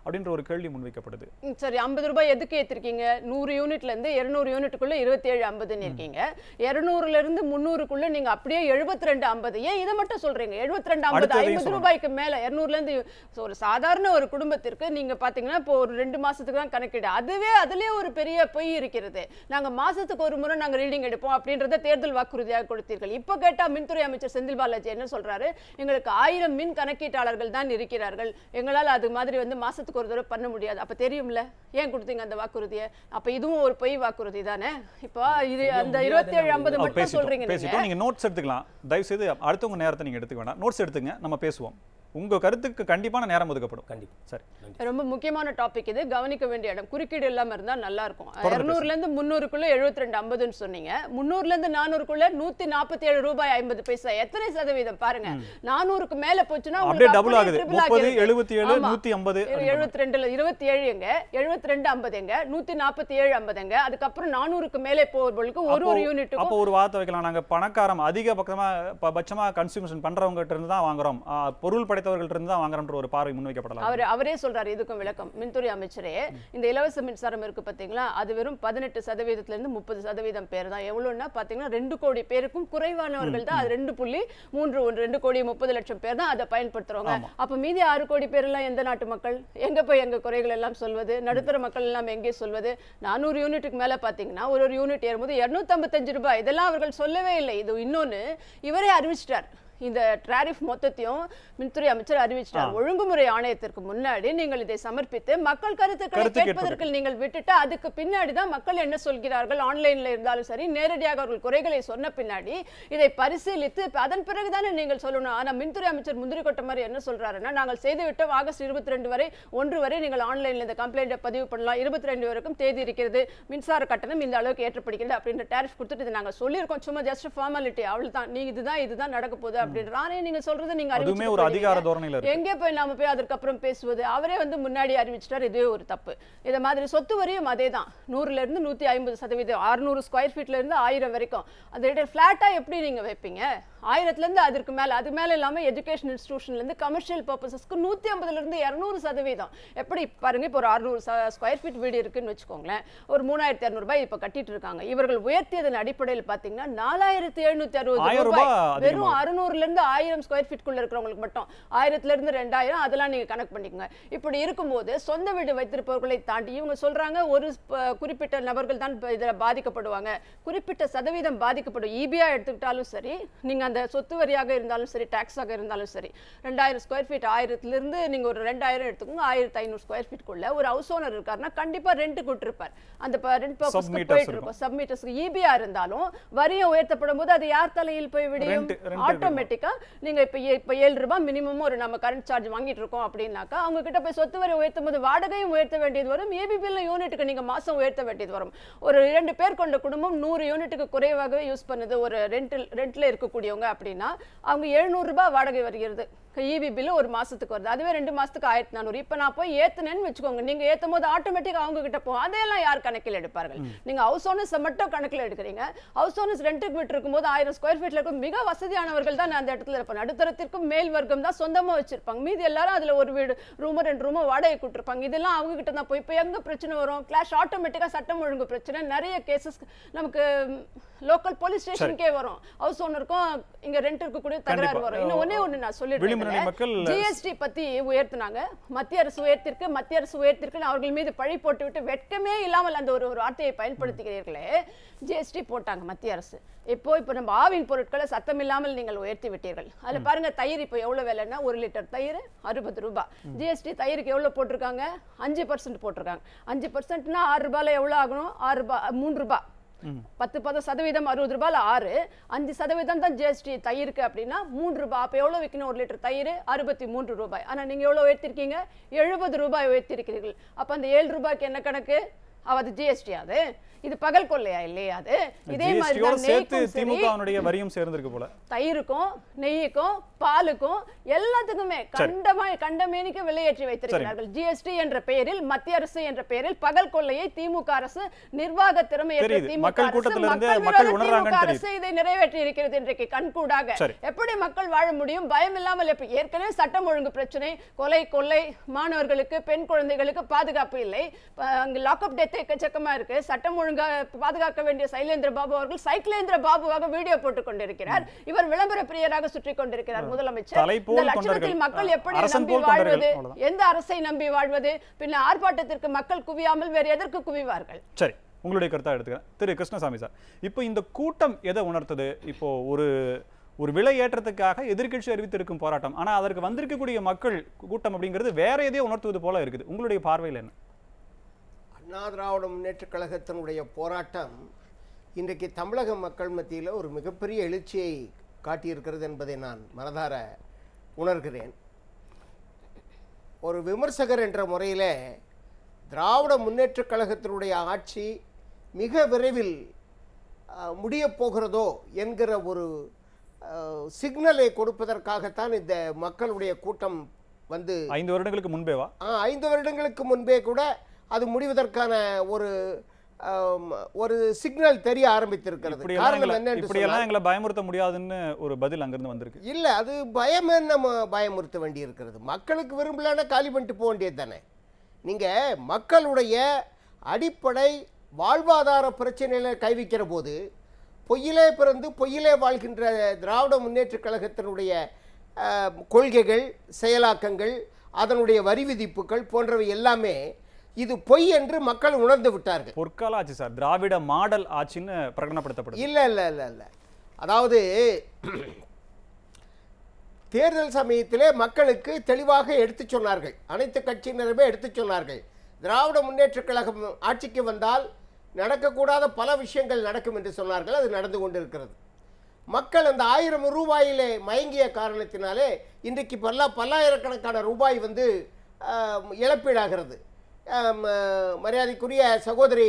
அப்படின்ற ஒரு கேள்வி முன்வைக்கப்படுது. சரி, ஐம்பது ரூபாய் எதுக்கு ஏற்றிருக்கீங்க? நூறு யூனிட்ல இருந்து இருநூறு யூனிட்டுக்குள்ள இருபத்தி ஏழு ஐம்பதுன்னு இருக்கீங்க. இருநூறுல இருந்து முந்நூறுக்குள்ள நீங்க அப்படியே எழுபத்தி ரெண்டு ஐம்பது. ஏன் இதை மட்டும் சொல்றீங்க? எழுபத்தி ரெண்டு ஐம்பது ஐம்பது ரூபாய்க்கு மேல இருநூறுல இருந்து ஒரு சாதாரண ஒரு குடும்பத்திற்கு நீங்க பாத்தீங்கன்னா இப்போ ஒரு ரெண்டு மாசத்துக்கு தான் கணக்கிடு. அதுவே அதுலயே ஒரு பெரிய பொய் இருக்கிறது. நாங்க மாசத்துக்கு ஒரு முறை நாங்க ரீடிங் எடுப்போம் அப்படின்றத தேர்தல் வாக்குறுதியாக கொடுத்தீர்கள். இப்ப கேட்டா மின்துறை அமைச்சர் செந்தில் பாலாஜி என்ன சொல்றாரு? எங்களுக்கு ஆயிரம் மின் கணக்கீட்டாளர்கள் தான் இருக்கிறார்கள், எங்களால் அது மாதிரி வந்து மாசத்துக்கு ஒரு தடவை பண்ண முடியாது. அப்ப தெரியும்ல ஏன் கொடுத்தீங்க அந்த வாக்குறுதியை? அப்ப இதுவும் ஒரு பொய் வாக்குறுதி தானே. இப்போ இது அந்த இருபத்தி ஏழு ஐம்பது மட்டும் சொல்றீங்க. நீங்க நோட்ஸ் எடுத்துக்கலாம். தயவு செய்து அடுத்தவங்க நேரத்தை நீங்க எடுத்துக்க வேண்டாம். நோட்ஸ் எடுத்துங்க, நம்ம பேசுவோம். உங்க கருத்துக்கு கண்டிப்பான நேரம் ஒதுக்கப்படும். கண்டிப்பா. சரி, ரொம்ப முக்கியமான டாபிக் இது, கவனிக்க வேண்டிய இடம். குறுக்கீடு இல்லாம இருந்தா நல்லா இருக்கும். இருநூறுல இருந்து முந்நூறுக்குள்ள எழுபத்தி ரெண்டு ஐம்பதுன்னு சொன்னீங்க. முந்நூறுல இருந்து நானூறுக்குள்ள நூத்தி நாற்பத்தி ஏழு ரூபாய் ஐம்பது பைசா. எத்தனை சதவீதம் பாருங்க. நானூறுக்கு மேல போச்சுன்னா அப்படியே டபுள் ஆகுது. முப்பது எழுபத்தி ஏழு நூத்தி ஐம்பது எழுபத்தி ரெண்டுல இருபத்தி ஏழு எங்க, எழுபத்தி ரெண்டு ஐம்பது எங்க, நூத்தி நாற்பத்தி ஏழு ஐம்பது எங்க, அதுக்கப்புறம் நானூறுக்கு மேலே போறவங்களுக்கு ஒரு ஒரு யூனிட். அப்போ ஒரு வார்த்தை வைக்கலாம், நாங்க பணக்காரம் அதிக பக்கமா பட்சமா கன்சூமேஷன் பண்றவங்க கிட்ட இருந்து தான் வாங்குறோம், பொருள் படைத்தவர்கள் இருந்து தான் வாங்குறோம் ஒரு பார்வை முன்வைக்கப்படலாம். அவர் அவரே சொல்றாரு. இதுக்கும் விளக்கம் மின்துறை அமைச்சரே, இந்த இலவச மின்சாரம் இருக்கு பாத்தீங்களா, அது வெறும் பதினெட்டு சதவீதத்துல இருந்து முப்பது சதவீதம் பேர் தான். எவ்வளவுன்னா பாத்தீங்கன்னா ரெண்டு கோடி பேருக்கும் குறைவானவர்கள் தான். அது ரெண்டு புள்ளி மூன்று ஒன்று ரெண்டு கோடி முப்பது லட்சம் பேர் தான் அதை பயன்படுத்துறவங்க. அப்ப மீதி ஆறு கோடி பேர் எல்லாம் எந்த நாட்டு மக்கள்? எங்க போய் எங்க குறைகள் எல்லாம் சொல்வது? நடுத்தர மக்கள் எல்லாம் எங்கே சொல்வது? நானூறு யூனிட்டுக்கு மேல பாத்தீங்கன்னா ஒரு ஒரு யூனிட் ஏறும்போது இருநூத்தி ஐம்பத்தஞ்சு ரூபாய். இதெல்லாம் அவர்கள் சொல்லவே இல்லை. இது இன்னொன்னு இவரே அறிவிச்சிட்டார். இந்த டாரிஃப் மொத்தத்தையும் மின்துறை அமைச்சர் அறிவிச்சிட்டார். ஒழுங்குமுறை ஆணையத்திற்கு முன்னாடி நீங்கள் இதை சமர்ப்பித்து மக்கள் கருத்துக்களை கேட்பதற்கு நீங்கள் விட்டுட்டு அதுக்கு பின்னாடி தான் மக்கள் என்ன சொல்கிறார்கள், ஆன்லைன்ல இருந்தாலும் சரி நேரடியாக அவர்கள் குறைகளை சொன்ன பின்னாடி இதை பரிசீலித்து அதன் பிறகுதானே நீங்கள் சொல்லணும். ஆனா மின்துறை அமைச்சர் முந்திரி கொட்ட மாதிரி என்ன சொல்றாருன்னா, நாங்கள் செய்துவிட்டோம், ஆகஸ்ட் இருபத்தி ரெண்டு வரை ஒன்று வரை நீங்கள் ஆன்லைன்ல இந்த கம்ப்ளைண்ட்டை பதிவு பண்ணலாம், இருபத்தி ரெண்டு வரைக்கும் தேதி இருக்கிறது, மின்சார கட்டணம் இந்த அளவுக்கு ஏற்றப்படுகிறது அப்படின்ற டாரிஃப் கொடுத்துட்டு இதை நாங்கள் சொல்லியிருக்கோம், சும்மா ஜஸ்ட் ஃபார்மாலிட்டி அவ்வளவுதான், நீங்க இதுதான் இதுதான் நடக்க போகுது அப்படின்றானே நீங்க சொல்றது. நீங்க அறிவிச்சு ஒரு அதிகார தோரணையில இருக்கு. எங்கே போய் நாம போய் அதற்கு அப்புறம் பேசுவது? அவரே வந்து முன்னாடி அறிவிச்சிட்டார். இதுவே ஒரு தப்பு. இத மாதிரி சொத்து வரியும் அதேதான். நூறுல இருந்து நூத்தி ஐம்பது சதவீதம், அறுநூறு ஸ்கொயர் ஃபீட்ல இருந்து ஆயிரம் வரைக்கும். அந்த பிளாட்டா எப்படி நீங்க வைப்பீங்க? ஆயிரத்துல இருந்து அதற்கு மேல, அது மேல இல்லாம எஜுகேஷன் இன்ஸ்டிடியூஷன்ல இருந்து கமர்ஷியல் பர்பசஸ்க்கு நூத்தி ஐம்பதுல இருந்து இருநூறு சதவீதம். எப்படி பாருங்க, இப்போ ஒரு அறுநூறு ஸ்கொயர் ஃபீட் வீடு இருக்குன்னு வச்சுக்கோங்களேன், ஒரு மூணாயிரத்தி இருநூறு ரூபாய் இப்ப கட்டிட்டு இருக்காங்க. இவர்கள் உயர்த்தியதன் அடிப்படையில் பாத்தீங்கன்னா நாலாயிரத்தி எழுநூத்தி அறுபது ரூபாய். வெறும் அறுநூறுல இருந்து ஆயிரம் ஸ்கொயர் ஃபீட்குள்ள இருக்கிறவங்களுக்கு மட்டும் ஆயிரத்துல இருந்து ரெண்டாயிரம், அதெல்லாம் நீங்க கணக்கு பண்ணிக்கோங்க. இப்படி இருக்கும்போது சொந்த வீடு வைத்திருப்பவர்களை தாண்டி இவங்க சொல்றாங்க ஒரு குறிப்பிட்ட நபர்கள் தான் இதுல பாதிக்கப்படுவாங்க, குறிப்பிட்ட சதவீதம் பாதிக்கப்படும். இபிஐ எடுத்துக்கிட்டாலும் சரி, நீங்க அந்த சொத்து வரியாக இருந்தாலும் சரி, டாக்ஸாக இருந்தாலும் சரி, ரெண்டாயிரம் ஸ்கொயர் ஃபீட் ஆயிரத்துல இருந்து நீங்க ஒரு ரெண்டாயிரம் எடுத்துக்கோங்க, ஆயிரத்தி ஐநூறு ஸ்கொயர் ஃபீட்குள்ள ஒரு ஹவுஸ் ஓனர் இருக்காருன்னா கண்டிப்பா ரெண்ட் கொடுத்திருப்பார். அந்த ரெண்ட் பர்பஸ்க்கு போயிட்டு இருக்கும். சப்மீட்டர்ஸ்க்கு இபிஐ இருந்தாலும் வரியை உயர்த்தப்படும் போது அது யார் தலையில் போய் விடியும்? ஆட்டோமேட்டிக்கா நீங்க இப்ப இப்ப ஏழு ரூபாய் மினிமம் ஒரு நம்ம கரண்ட் சார்ஜ் வாங்கிட்டு இருக்கோம் அப்படின்னாக்கா அவங்க கிட்ட போய் சொத்து வரி உயர்த்தும் போது வாடகையும் உயர்த்த வேண்டியது வரும், ஏபிபிஎல் யூனிட்டுக்கு நீங்க மாசம் உயர்த்த வேண்டியது வரும். ஒரு இரண்டு பேர் கொண்ட குடும்பம் நூறு யூனிட்டுக்கு குறைவாகவே யூஸ் பண்ணுது ஒரு ரெண்டில் ரெண்ட்ல இருக்கக்கூடியவங்க அப்படின்னா அவங்க எழுநூறு ரூபாய் வாடகை வருகிறது. ஈவி பில் ஒரு மாசத்துக்கு வருது, அதுவே ரெண்டு மாசத்துக்கு ஆயிரத்தி நானூறு. இப்ப நான் போய் ஏத்துனேன்னு வச்சுக்கோங்க, நீங்க ஏத்தும் போது ஆட்டோமேட்டிக் அவங்க கிட்ட போகும். அதையெல்லாம் யார் கணக்கில் எடுப்பார்கள்? நீங்க ஹவுஸ் ஓனர்ஸ் மட்டும் கணக்கில் எடுக்கிறீங்க. ஹவுஸ் ஓனர்ஸ் ரெண்டுக்கு விட்டு இருக்கும்போது ஆயிரம் ஸ்கொயர் ஃபீட்ல இருக்கும் மிக வசதியானவர்கள் தான் அந்த இடத்துல இருப்பாங்க. நடுத்தரத்திற்கும் மேல் வர்க்கம் தான் சொந்தமா வச்சிருப்பாங்க. மீதி எல்லாரும் அதுல ஒரு வீடு ரூம் ரெண்டு ரூம் வாடகை கொடுத்துருப்பாங்க. இதெல்லாம் அவங்க கிட்ட தான் போய் இப்ப எங்க பிரச்சனை வரும்? கிளாஷ் ஆட்டோமேட்டிக்கா சட்டம் ஒழுங்கு பிரச்சனை நிறைய கேசஸ் நமக்கு லோக்கல் போலீஸ் ஸ்டேஷனுக்கே வரும். ஹவுஸ் ஓனருக்கும் இங்க ரெண்ட் இருக்கக்கூடிய தகராறு வரும். இன்னும் ஒன்னே ஒண்ணு நான் சொல்லிடுறேன், ஜிஎஸ்டி பத்தி உயர்த்தினாங்க, மத்திய அரசு உயர்த்திருக்கு மத்திய அரசு உயர்த்திருக்கு அவர்கள் மீது பழி போட்டு விட்டு வெட்கமே இல்லாமல் அந்த ஒரு ஒரு வார்த்தையை பயன்படுத்துகிறீர்களே. ஜிஎஸ்டி போட்டாங்க மத்திய அரசு. இப்போ இப்போ நம்ம ஆவின் பொருட்களை சத்தம் இல்லாமல் நீங்கள் உயர்த்தி விட்டீர்கள். அதுல பாருங்க தயிர் இப்போ எவ்வளவு விலைன்னா ஒரு லிட்டர் தயிர் அறுபது ரூபாய். ஜிஎஸ்டி தயிருக்கு எவ்வளவு போட்டிருக்காங்க? அஞ்சு பர்சன்ட் போட்டிருக்காங்க. அஞ்சு பர்சன்ட்னா ஆறு ரூபாயில எவ்வளவு ஆகணும்? ஆறு ரூபாய் மூன்று ரூபாய். பத்து பத்து சதவீதம் அறுபது ரூபாயில ஆறு, அஞ்சு சதவீதம் தான் ஜிஎஸ்டி தயிருக்கு அப்படின்னா மூன்று ரூபாய். அப்ப எவ்வளவு விற்கணும்? ஒரு லிட்டர் தயிர் அறுபத்தி மூன்று ரூபாய். ஆனா நீங்க எவ்வளவு உயர்த்திருக்கீங்க? எழுபது ரூபாய் உயர்த்திருக்கிறீர்கள். அப்ப அந்த ஏழு ரூபாய்க்கு என்ன கணக்கு? அது ஜிஎஸ்டி அது இது பகல் கொள்ளையா இல்லையா அது இதே மாதிரி தான் நெய்க்கும் திமுகவுடைய வரியும் சேர்ந்திருக்கு போல தயிருக்கும் நெய்யுக்கும் பாலுக்கும் எல்லாத்துக்குமே கண்டமா கண்டமேனிக்கு விலையேற்றி வைத்திருக்கிறார்கள் ஜிஎஸ்டி என்ற பெயரில் மத்திய அரசு என்ற பெயரில் பகல் கொள்ளையை திமுக அரசு நிர்வாக திறமையற்ற திமுக அரசு இதை நிறைவேற்றி இருக்கிறது இன்றைக்கு கண்கூடாக எப்படி மக்கள் வாழ முடியும் பயம் இல்லாமல் எப்படி ஏற்கனவே சட்டம் ஒழுங்கு பிரச்சனை கொலை கொள்ளை மாணவர்களுக்கு பெண் குழந்தைகளுக்கு பாதுகாப்பு இல்லை லாக்அப் டெத் எக்கச்சக்கமா இருக்கு சட்டம் ஒழுங்கு பாதுகாக்க வேண்டிய சைலேந்திர பாபு அவர்கள் சைக்லேந்திர பாபுவாக வீடியோ போட்டுக் கொண்டிருக்கிறார் இவர் விளம்பர பிரியராக சுற்றி கொண்டிருக்கிறார் முதலமைச்சர் இந்த லட்சணத்தில் மக்கள் எப்படி நம்பி வாழ்வது எந்த அரசை நம்பி வாழ்வது பின்ன ஆர்ப்பாட்டத்திற்கு மக்கள் குவியாமல் வேறு எதற்கு குவிவார்கள் சரி உங்களுடைய கருத்தா எடுத்துக்கிறேன் திரு கிருஷ்ணசாமி சார் இப்போ இந்த கூட்டம் எதை உணர்த்தது இப்போ ஒரு ஒரு விலை ஏற்றத்துக்காக எதிர்க்கட்சி அறிவித்திருக்கும் போராட்டம் ஆனா அதற்கு வந்திருக்கக்கூடிய மக்கள் கூட்டம் அப்படிங்கிறது வேற எதையோ உணர்த்துவது போல இருக்குது உங்களுடைய பார்வையில் என்ன அண்ணா திராவிட முன்னேற்றக் கழகத்தினுடைய போராட்டம் இன்றைக்கு தமிழக மக்கள் மத்தியில் ஒரு மிகப்பெரிய எழுச்சியை காட்டியிருக்கிறது என்பதை நான் மனதார உணர்கிறேன் ஒரு விமர்சகர் என்ற முறையில் திராவிட முன்னேற்றக் கழகத்தினுடைய ஆட்சி மிக விரைவில் முடியப் போகிறதோ என்கிற ஒரு சிக்னலை கொடுப்பதற்காகத்தான் இந்த மக்களுடைய கூட்டம் வந்து ஐந்து வருடங்களுக்கு முன்பேவா ஐந்து வருடங்களுக்கு முன்பே கூட அது முடிவதற்கான ஒரு ஒரு சிக்னல் தெரிய ஆரம்பித்திருக்கிறது காரணம் என்ன இப்படி எல்லாம் எங்களை பயமுறுத்த முடியாதுன்னு ஒரு பதில் அங்கிருந்து வந்திருக்கு இல்ல அது பயமே நம்ம பயமுறுத்த வேண்டி இருக்கிறது மக்களுக்கு விரும்பலன்னா காலி பண்ணிட்டு போக வேண்டியது தானே நீங்க மக்களுடைய அடிப்படை வாழ்வாதார பிரச்சனைகளை கைவிக்கிற போது பொய்யிலே பிறந்து பொய்யிலே வாழ்கின்ற திராவிட முன்னேற்றக் கழகத்தினுடைய கொள்கைகள் செயலாக்கங்கள் அதனுடைய வரி விதிப்புகள் போன்றவை எல்லாமே இது பொய் என்று மக்கள் உணர்ந்து விட்டார்கள் பொற்கால ஆட்சி சார் திராவிட மாடல் ஆட்சின்னு பிரகடனப்படுத்தப்படுது இல்ல இல்ல இல்ல இல்ல அதாவது தேர்தல் சமயத்திலே மக்களுக்கு தெளிவாக எடுத்து சொன்னார்கள் அனைத்து கட்சியினருமே எடுத்து சொன்னார்கள் திராவிட முன்னேற்றக் கழகம் ஆட்சிக்கு வந்தால் நடக்கக்கூடாத பல விஷயங்கள் நடக்கும் என்று சொன்னார்கள் அது நடந்து கொண்டிருக்கிறது மக்கள் அந்த ஆயிரம் ரூபாயிலே மயங்கிய காரணத்தினாலே இன்றைக்கு பல பல்லாயிரக்கணக்கான ரூபாய் வந்து இழப்பீடாகிறது மரியாதைக்குரிய சகோதரி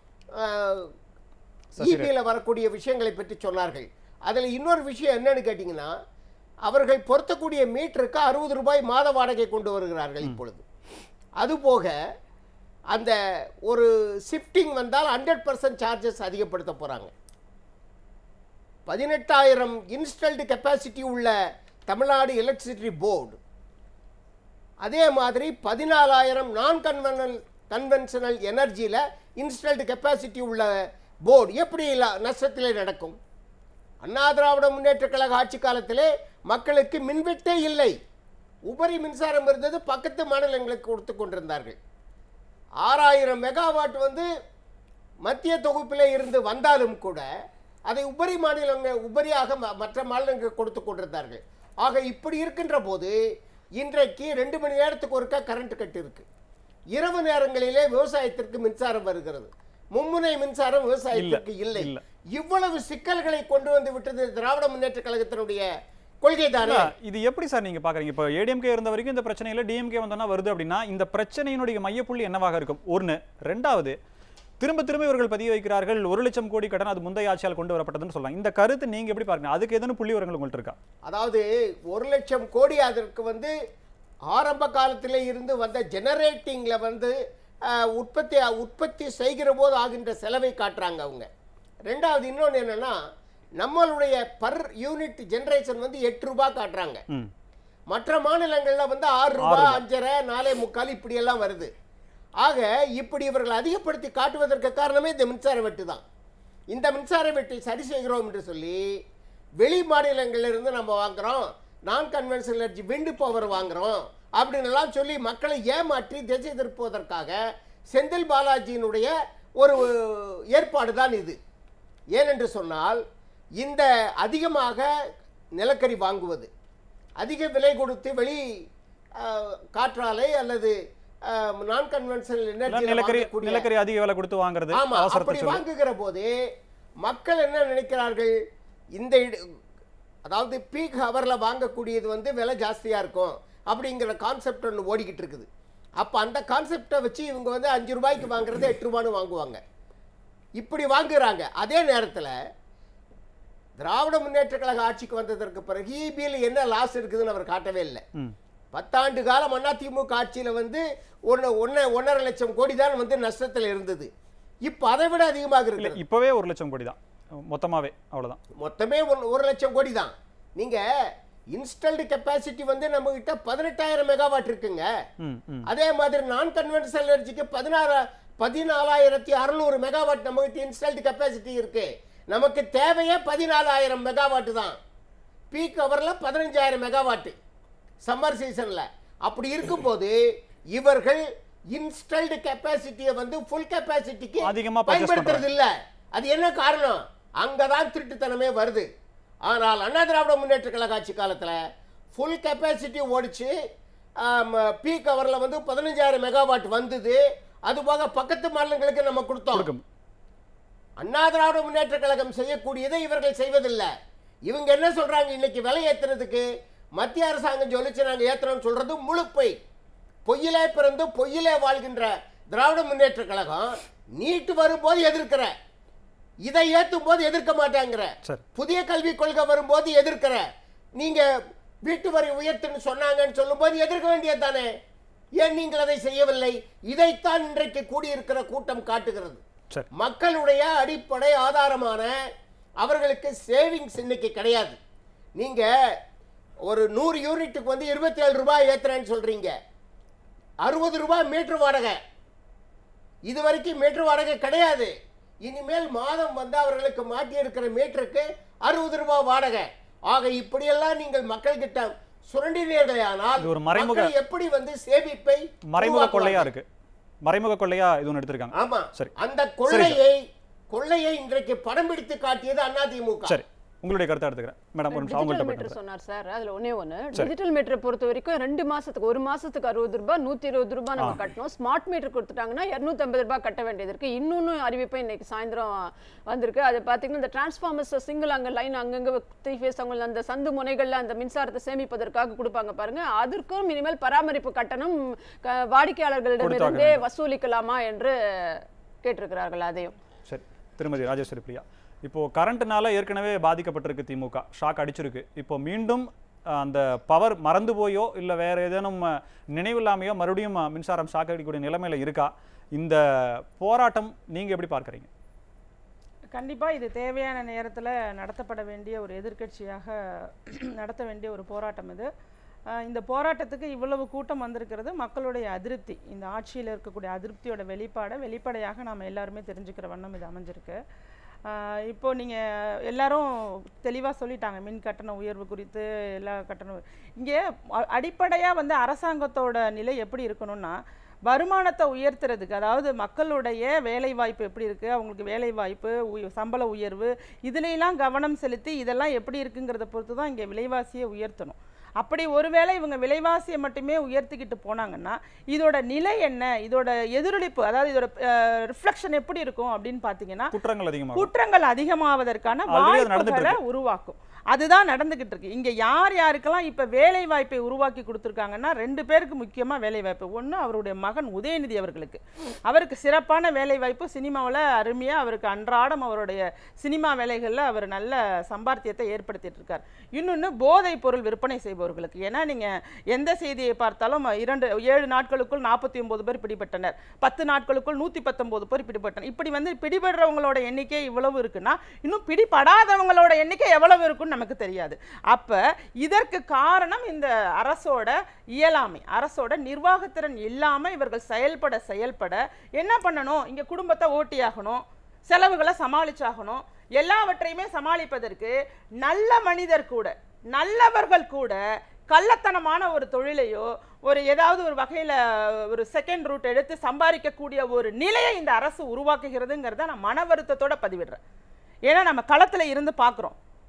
ஈபியில் வரக்கூடிய விஷயங்களை பற்றி சொன்னார்கள் அதில் இன்னொரு விஷயம் என்னன்னு கேட்டிங்கன்னா அவர்கள் பொருத்தக்கூடிய மீட்டருக்கு அறுபது ரூபாய் மாத வாடகை கொண்டு வருகிறார்கள் இப்பொழுது அதுபோக அந்த ஒரு ஷிஃப்டிங் வந்தால் ஹண்ட்ரட் பர்சன்ட் சார்ஜஸ் அதிகப்படுத்த போகிறாங்க பதினெட்டாயிரம் இன்ஸ்டால்டு கெப்பாசிட்டி உள்ள தமிழ்நாடு எலக்ட்ரிசிட்டி போர்டு அதே மாதிரி பதினாலாயிரம் நான் கன்வென்ஷனல் கன்வென்ஷனல் எனர்ஜியில் இன்ஸ்டால்டு கெப்பாசிட்டி உள்ள போர்டு எப்படி நஷ்டத்திலே நடக்கும் அண்ணா திராவிட முன்னேற்ற கழக ஆட்சி காலத்திலே மக்களுக்கு மின்வெட்டே இல்லை உபரி மின்சாரம் இருந்தது பக்கத்து மாநிலங்களுக்கு கொடுத்து கொண்டிருந்தார்கள் ஆறாயிரம் மெகாவாட் வந்து மத்திய தொகுப்பிலே இருந்து வந்தாலும் கூட அதை உபரி மாநிலங்கள் உபரியாக மற்ற மாநிலங்களுக்கு கொடுத்து கொண்டிருந்தார்கள் ஆக இப்படி இருக்கின்ற போது இன்றைக்கு ரெண்டு மணி நேரத்துக்கு ஒருக்கா கரண்ட் கட் இருக்கு இரவு நேரங்களிலே விவசாயத்திற்கு மின்சாரம் வருகிறது மும்முனை மின்சாரம் விவசாயத்திற்கு இல்லை இவ்வளவு சிக்கல்களை கொண்டு வந்து விட்டது திராவிட முன்னேற்ற கழகத்தினுடைய கொள்கை தானே இது எப்படி சார் நீங்க பாக்குறீங்க இப்போ ஏடிஎம்கே இருந்த வரைக்கும் இந்த பிரச்சனையில டிஎம்கே வந்தோம்னா வருது அப்படின்னா இந்த பிரச்சனையினுடைய மையப்புள்ளி என்னவாக இருக்கும் ஒன்று ரெண்டாவது திரும்ப திரும்ப இவர்கள் பதிவு வைக்கிறார்கள் ஒரு லட்சம் கோடி கடன் அது முந்தைய ஆட்சியால் கொண்டு வரப்பட்டதுன்னு சொல்லலாம் இந்த கருத்து நீங்க எப்படி பாருங்க அதுக்கு எதன புள்ளி விவரங்கள் உங்கள்ட்ட இருக்கா அதாவது ஒரு லட்சம் கோடி அதற்கு வந்து ஆரம்ப காலத்திலே இருந்து வந்த ஜெனரேட்டிங்ல வந்து உற்பத்தி உற்பத்தி செய்கிற போது ஆகின்ற செலவை காட்டுறாங்க அவங்க ரெண்டாவது இன்னொன்று என்னன்னா நம்மளுடைய பர் யூனிட் ஜெனரேஷன் வந்து எட்டு ரூபாய் காட்டுறாங்க மற்ற மாநிலங்கள்ல வந்து ஆறு ரூபாய் அஞ்சரை நாலே முக்கால் இப்படி எல்லாம் வருது ஆக இப்படி இவர்கள் அதிகப்படுத்தி காட்டுவதற்கு காரணமே இந்த மின்சார வெட்டு தான் இந்த மின்சார வெட்டை சரி செய்கிறோம் என்று சொல்லி வெளி மாநிலங்களிலிருந்து நம்ம வாங்குறோம் நான் கன்வென்ஷனல் எனர்ஜி விண்டு பவர் வாங்குறோம் அப்படின்னு எல்லாம் சொல்லி மக்களை ஏமாற்றி திசை திருப்புவதற்காக செந்தில் பாலாஜியினுடைய ஒரு ஏற்பாடு தான் இது ஏனென்று சொன்னால் இந்த அதிகமாக நிலக்கரி வாங்குவது அதிக விலை கொடுத்து வெளி காற்றாலை அல்லது நான் கன்வென்ஷனல் எனர்ஜி நிலக்கரி நிலக்கரி அதிக விலை கொடுத்து வாங்குறது ஆமா அப்படி வாங்குகிற போது மக்கள் என்ன நினைக்கிறார்கள் இந்த அதாவது பீக் ஹவர்ல வாங்கக்கூடியது வந்து விலை ஜாஸ்தியா இருக்கும் அப்படிங்கிற கான்செப்ட் ஒன்று ஓடிக்கிட்டு இருக்குது அப்போ அந்த கான்செப்டை வச்சு இவங்க வந்து அஞ்சு ரூபாய்க்கு வாங்குறது எட்டு ரூபான்னு வாங்குவாங்க. இப்படி வாங்குறாங்க. அதே நேரத்தில் திராவிட முன்னேற்ற கழக ஆட்சிக்கு வந்ததற்கு பிறகு இபியில் என்ன லாஸ் இருக்குதுன்னு அவர் காட்டவே இல்லை. பத்தாண்டு காலம் அதிமுக ஆட்சியில் வந்து ஒன்று ஒன்று ஒன்றரை லட்சம் கோடி தான் வந்து நஷ்டத்தில் இருந்தது. இப்போ அதை விட அதிகமாக இருக்கு. இப்போவே ஒரு லட்சம் கோடி தான் மொத்தமாகவே, அவ்வளோதான். மொத்தமே ஒரு லட்சம் கோடி தான். நீங்கள் இன்ஸ்டால்டு கெப்பாசிட்டி வந்து நம்ம கிட்ட பதினெட்டாயிரம் மெகாவாட் இருக்குங்க. அதே மாதிரி நான் கன்வென்ஷனல் எனர்ஜிக்கு பதினாறு பதினாலாயிரத்தி அறுநூறு மெகாவாட் நம்ம கிட்ட இன்ஸ்டால்டு கெப்பாசிட்டி இருக்கு. நமக்கு தேவையே பதினாலாயிரம் மெகாவாட் தான். பீக் ஹவரில் பதினஞ்சாயிரம் மெகாவாட் சம்மர் சீசன்ல. அப்படி இருக்கும்போது இவர்கள் இன்ஸ்டால்டு கெப்பாசிட்டியை வந்து ஃபுல் கெப்பாசிட்டிக்கு அதிகமாக பயன்படுத்துறது இல்லை. அது என்ன காரணம்? அங்கதான் திருட்டுத்தனமே வருது. ஆனால் அண்ணா திராவிட முன்னேற்ற கழக ஆட்சி காலத்தில் ஃபுல் கெப்பாசிட்டி ஓடிச்சு. பீக் ஹவரில் வந்து பதினஞ்சாயிரம் மெகாவாட் வந்தது. அதுபோக பக்கத்து மாநிலங்களுக்கு நம்ம கொடுத்தோம். அண்ணா திராவிட முன்னேற்ற கழகம் செய்யக்கூடியதை இவர்கள் செய்வதில்லை. இவங்க என்ன சொல்றாங்க? இன்னைக்கு விலை ஏற்றுறதுக்கு மத்திய அரசாங்கம் சொல்லிச்சு நாங்கள் ஏற்றுறோம்னு சொல்றது முழு பொய். பொய்யிலே பிறந்து பொய்யிலே வாழ்கின்ற திராவிட முன்னேற்ற கழகம் நீட்டு வரும்போது எதிர்க்கிற, இதை ஏற்றும் போது எதிர்க்க மாட்டாங்கிற, புதிய கல்விக் கொள்கை வரும்போது எதிர்க்கிற, நீங்க வீட்டு வரி உயர்த்துன்னு சொன்னாங்கன்னு சொல்லும் போது எதிர்க்க வேண்டியது தானே? ஏன் நீங்கள் அதை செய்யவில்லை? இதைத்தான் இன்றைக்கு கூடியிருக்கிற கூட்டம் காட்டுகிறது. மக்களுடைய அடிப்படை ஆதாரமான அவர்களுக்கு சேவிங்ஸ் இன்னைக்கு கிடையாது. நீங்க ஒரு நூறு யூனிட்டுக்கு வந்து இருபத்தி ஏழு ரூபாய் ஏத்துறேன்னு சொல்றீங்க. அறுபது ரூபாய் மீட்டர் வாடகை. இது வரைக்கும் மீட்டர் வாடகை கிடையாது. இனிமேல் மாதம் வந்து அவர்களுக்கு மாட்டி இருக்கிற மீட்டருக்கு அறுபது ரூபாய் வாடகை. ஆக இப்படியெல்லாம் நீங்கள் மக்கள் கிட்ட சுரண்டினீர்களானால் ஒரு மறைமுக எப்படி வந்து சேமிப்பை மறைமுக கொள்ளையா இருக்கு. மறைமுக கொள்ளையா இது ஒன்று எடுத்திருக்காங்க. ஆமா, சரி. அந்த கொள்ளையை கொள்ளையை இன்றைக்கு படம் பிடித்து காட்டியது அதிமுக. சரி, உங்களுடைய கருத்தை எடுத்துக்கிறேன் மேடம். ஒரு நிமிஷம் அவங்கள்ட்ட மீட்டர் சொன்னார் சார். அதுல ஒண்ணே ஒண்ணு, டிஜிட்டல் மீட்டரை பொறுத்த வரைக்கும் ரெண்டு மாசத்துக்கு ஒரு மாசத்துக்கு அறுபது ரூபாய் நூத்தி இருபது ரூபாய் நம்ம கட்டணும். ஸ்மார்ட் மீட்டர் கொடுத்துட்டாங்கன்னா இருநூத்தி ஐம்பது ரூபாய் கட்ட வேண்டியது இருக்கு. இன்னொன்னு அறிவிப்பு இன்னைக்கு சாயந்தரம் வந்திருக்கு. அது பாத்தீங்கன்னா இந்த டிரான்ஸ்ஃபார்மர்ஸ் சிங்கிள் அங்க லைன் அங்கங்க த்ரீ ஃபேஸ் அவங்க அந்த சந்து முனைகள்ல அந்த மின்சாரத்தை சேமிப்பதற்காக கொடுப்பாங்க பாருங்க. அதற்கும் இனிமேல் பராமரிப்பு கட்டணம் வாடிக்கையாளர்களிடமிருந்தே வசூலிக்கலாமா என்று கேட்டிருக்கிறார்கள். அதையும் சரி. திருமதி ராஜேஸ்வரி பிரியா, இப்போ கரண்ட்னால ஏற்கனவே பாதிக்கப்பட்டிருக்கு திமுக, ஷாக் அடிச்சிருக்கு. இப்போ மீண்டும் அந்த பவர் மறந்து போயோ இல்லை வேற ஏதேனும் நினைவில்லாமையோ மறுபடியும் மின்சாரம் ஷாக் அடிக்கக்கூடிய நிலைமையில இருக்கா? இந்த போராட்டம் நீங்க எப்படி பார்க்குறீங்க? கண்டிப்பா இது தேவையான நேரத்தில் நடத்தப்பட வேண்டிய ஒரு எதிர்க்கட்சியாக நடத்த வேண்டிய ஒரு போராட்டம் இது. இந்த போராட்டத்துக்கு இவ்வளவு கூட்டம் வந்திருக்கிறது மக்களுடைய அதிருப்தி, இந்த ஆட்சியில் இருக்கக்கூடிய அதிருப்தியோட வெளிப்பாடை வெளிப்படையாக நாம் எல்லாருமே தெரிஞ்சுக்கிற வண்ணம் இது அமைஞ்சிருக்கு. இப்போ நீங்கள் எல்லாரும் தெளிவாக சொல்லிட்டாங்க மின் கட்டண உயர்வு குறித்து எல்லா கட்டணம். இங்கே அடிப்படையாக வந்து அரசாங்கத்தோட நிலை எப்படி இருக்கணும்னா, வருமானத்தை உயர்த்துறதுக்கு, அதாவது மக்களுடைய வேலை வாய்ப்பு எப்படி இருக்குது, அவங்களுக்கு வேலை வாய்ப்பு சம்பள உயர்வு இதுலெல்லாம் கவனம் செலுத்தி இதெல்லாம் எப்படி இருக்குங்கிறத பொறுத்து தான் இங்கே விலைவாசியை உயர்த்தணும். அப்படி ஒருவேளை இவங்க விலைவாசியை மட்டுமே உயர்த்திக்கிட்டு போனாங்கன்னா இதோட நிலை என்ன, இதோட எதிரொலிப்பு, அதாவது இதோட ரிஃப்ளெக்ஷன் எப்படி இருக்கும் அப்படின்னு பார்த்தீங்கன்னா குற்றங்கள் அதிகமாக குற்றங்கள் அதிகமாவதற்கான வாய்ப்புகளை உருவாக்கும். அதுதான் நடந்துகிட்டு இருக்கு. இங்க யார் யாருக்கெல்லாம் இப்ப வேலை வாய்ப்பை உருவாக்கி கொடுத்துருக்காங்கன்னா ரெண்டு பேருக்கு முக்கியமா வேலை வாய்ப்பு. ஒன்று அவருடைய மகன் உதயநிதி அவர்களுக்கு, அவருக்கு சிறப்பான வேலை வாய்ப்பு, சினிமாவில் அருமையா அவருக்கு அன்றாடம் அவருடைய சினிமா வேலைகளில் அவர் நல்ல சம்பாத்தியத்தை ஏற்படுத்திட்டு இருக்கார். இன்னொன்று போதைப் பொருள் விற்பனை செய்பவர்களுக்கு, ஏன்னா நீங்க எந்த செய்தியை பார்த்தாலும் இரண்டு ஏழு நாட்களுக்குள் நாற்பத்தி ஒன்பது பேர் பிடிபட்டனர், பத்து நாட்களுக்குள் நூத்தி பத்தொன்பது பேர் பிடிபட்டனர். இப்படி வந்து பிடிபடுறவங்களோட எண்ணிக்கை இவ்வளவு இருக்குன்னா இன்னும் பிடிபடாதவங்களோட எண்ணிக்கை எவ்வளவு இருக்குன்னு நமக்கு தெரியாது. அப்ப இதற்கு காரணம் இந்த அரசோட இயலாமை, அரசோட நிர்வாகத்திறன் இல்லாம இவர்கள் செயல்பட செயல்பட என்ன பண்ணணும், இங்க குடும்பத்தை ஓட்டியாகணும், செலவுகளை சமாளிச்சாகணும். எல்லாவற்றையுமே சமாளிப்பதற்கு நல்ல மனிதர் கூட, நல்லவர்கள் கூட கள்ளத்தனமான ஒரு தொழிலையோ ஒரு ஏதாவது ஒரு வகையில ஒரு செகண்ட் ரூட் எடுத்து சம்பாதிக்கக்கூடிய ஒரு நிலையை இந்த அரசு உருவாக்குகிறதுங்கிறத நான் மன வருத்தத்தோட பதிவிடுறேன். ஏன்னா நம்ம களத்துல இருந்து பார்க்குறோம்.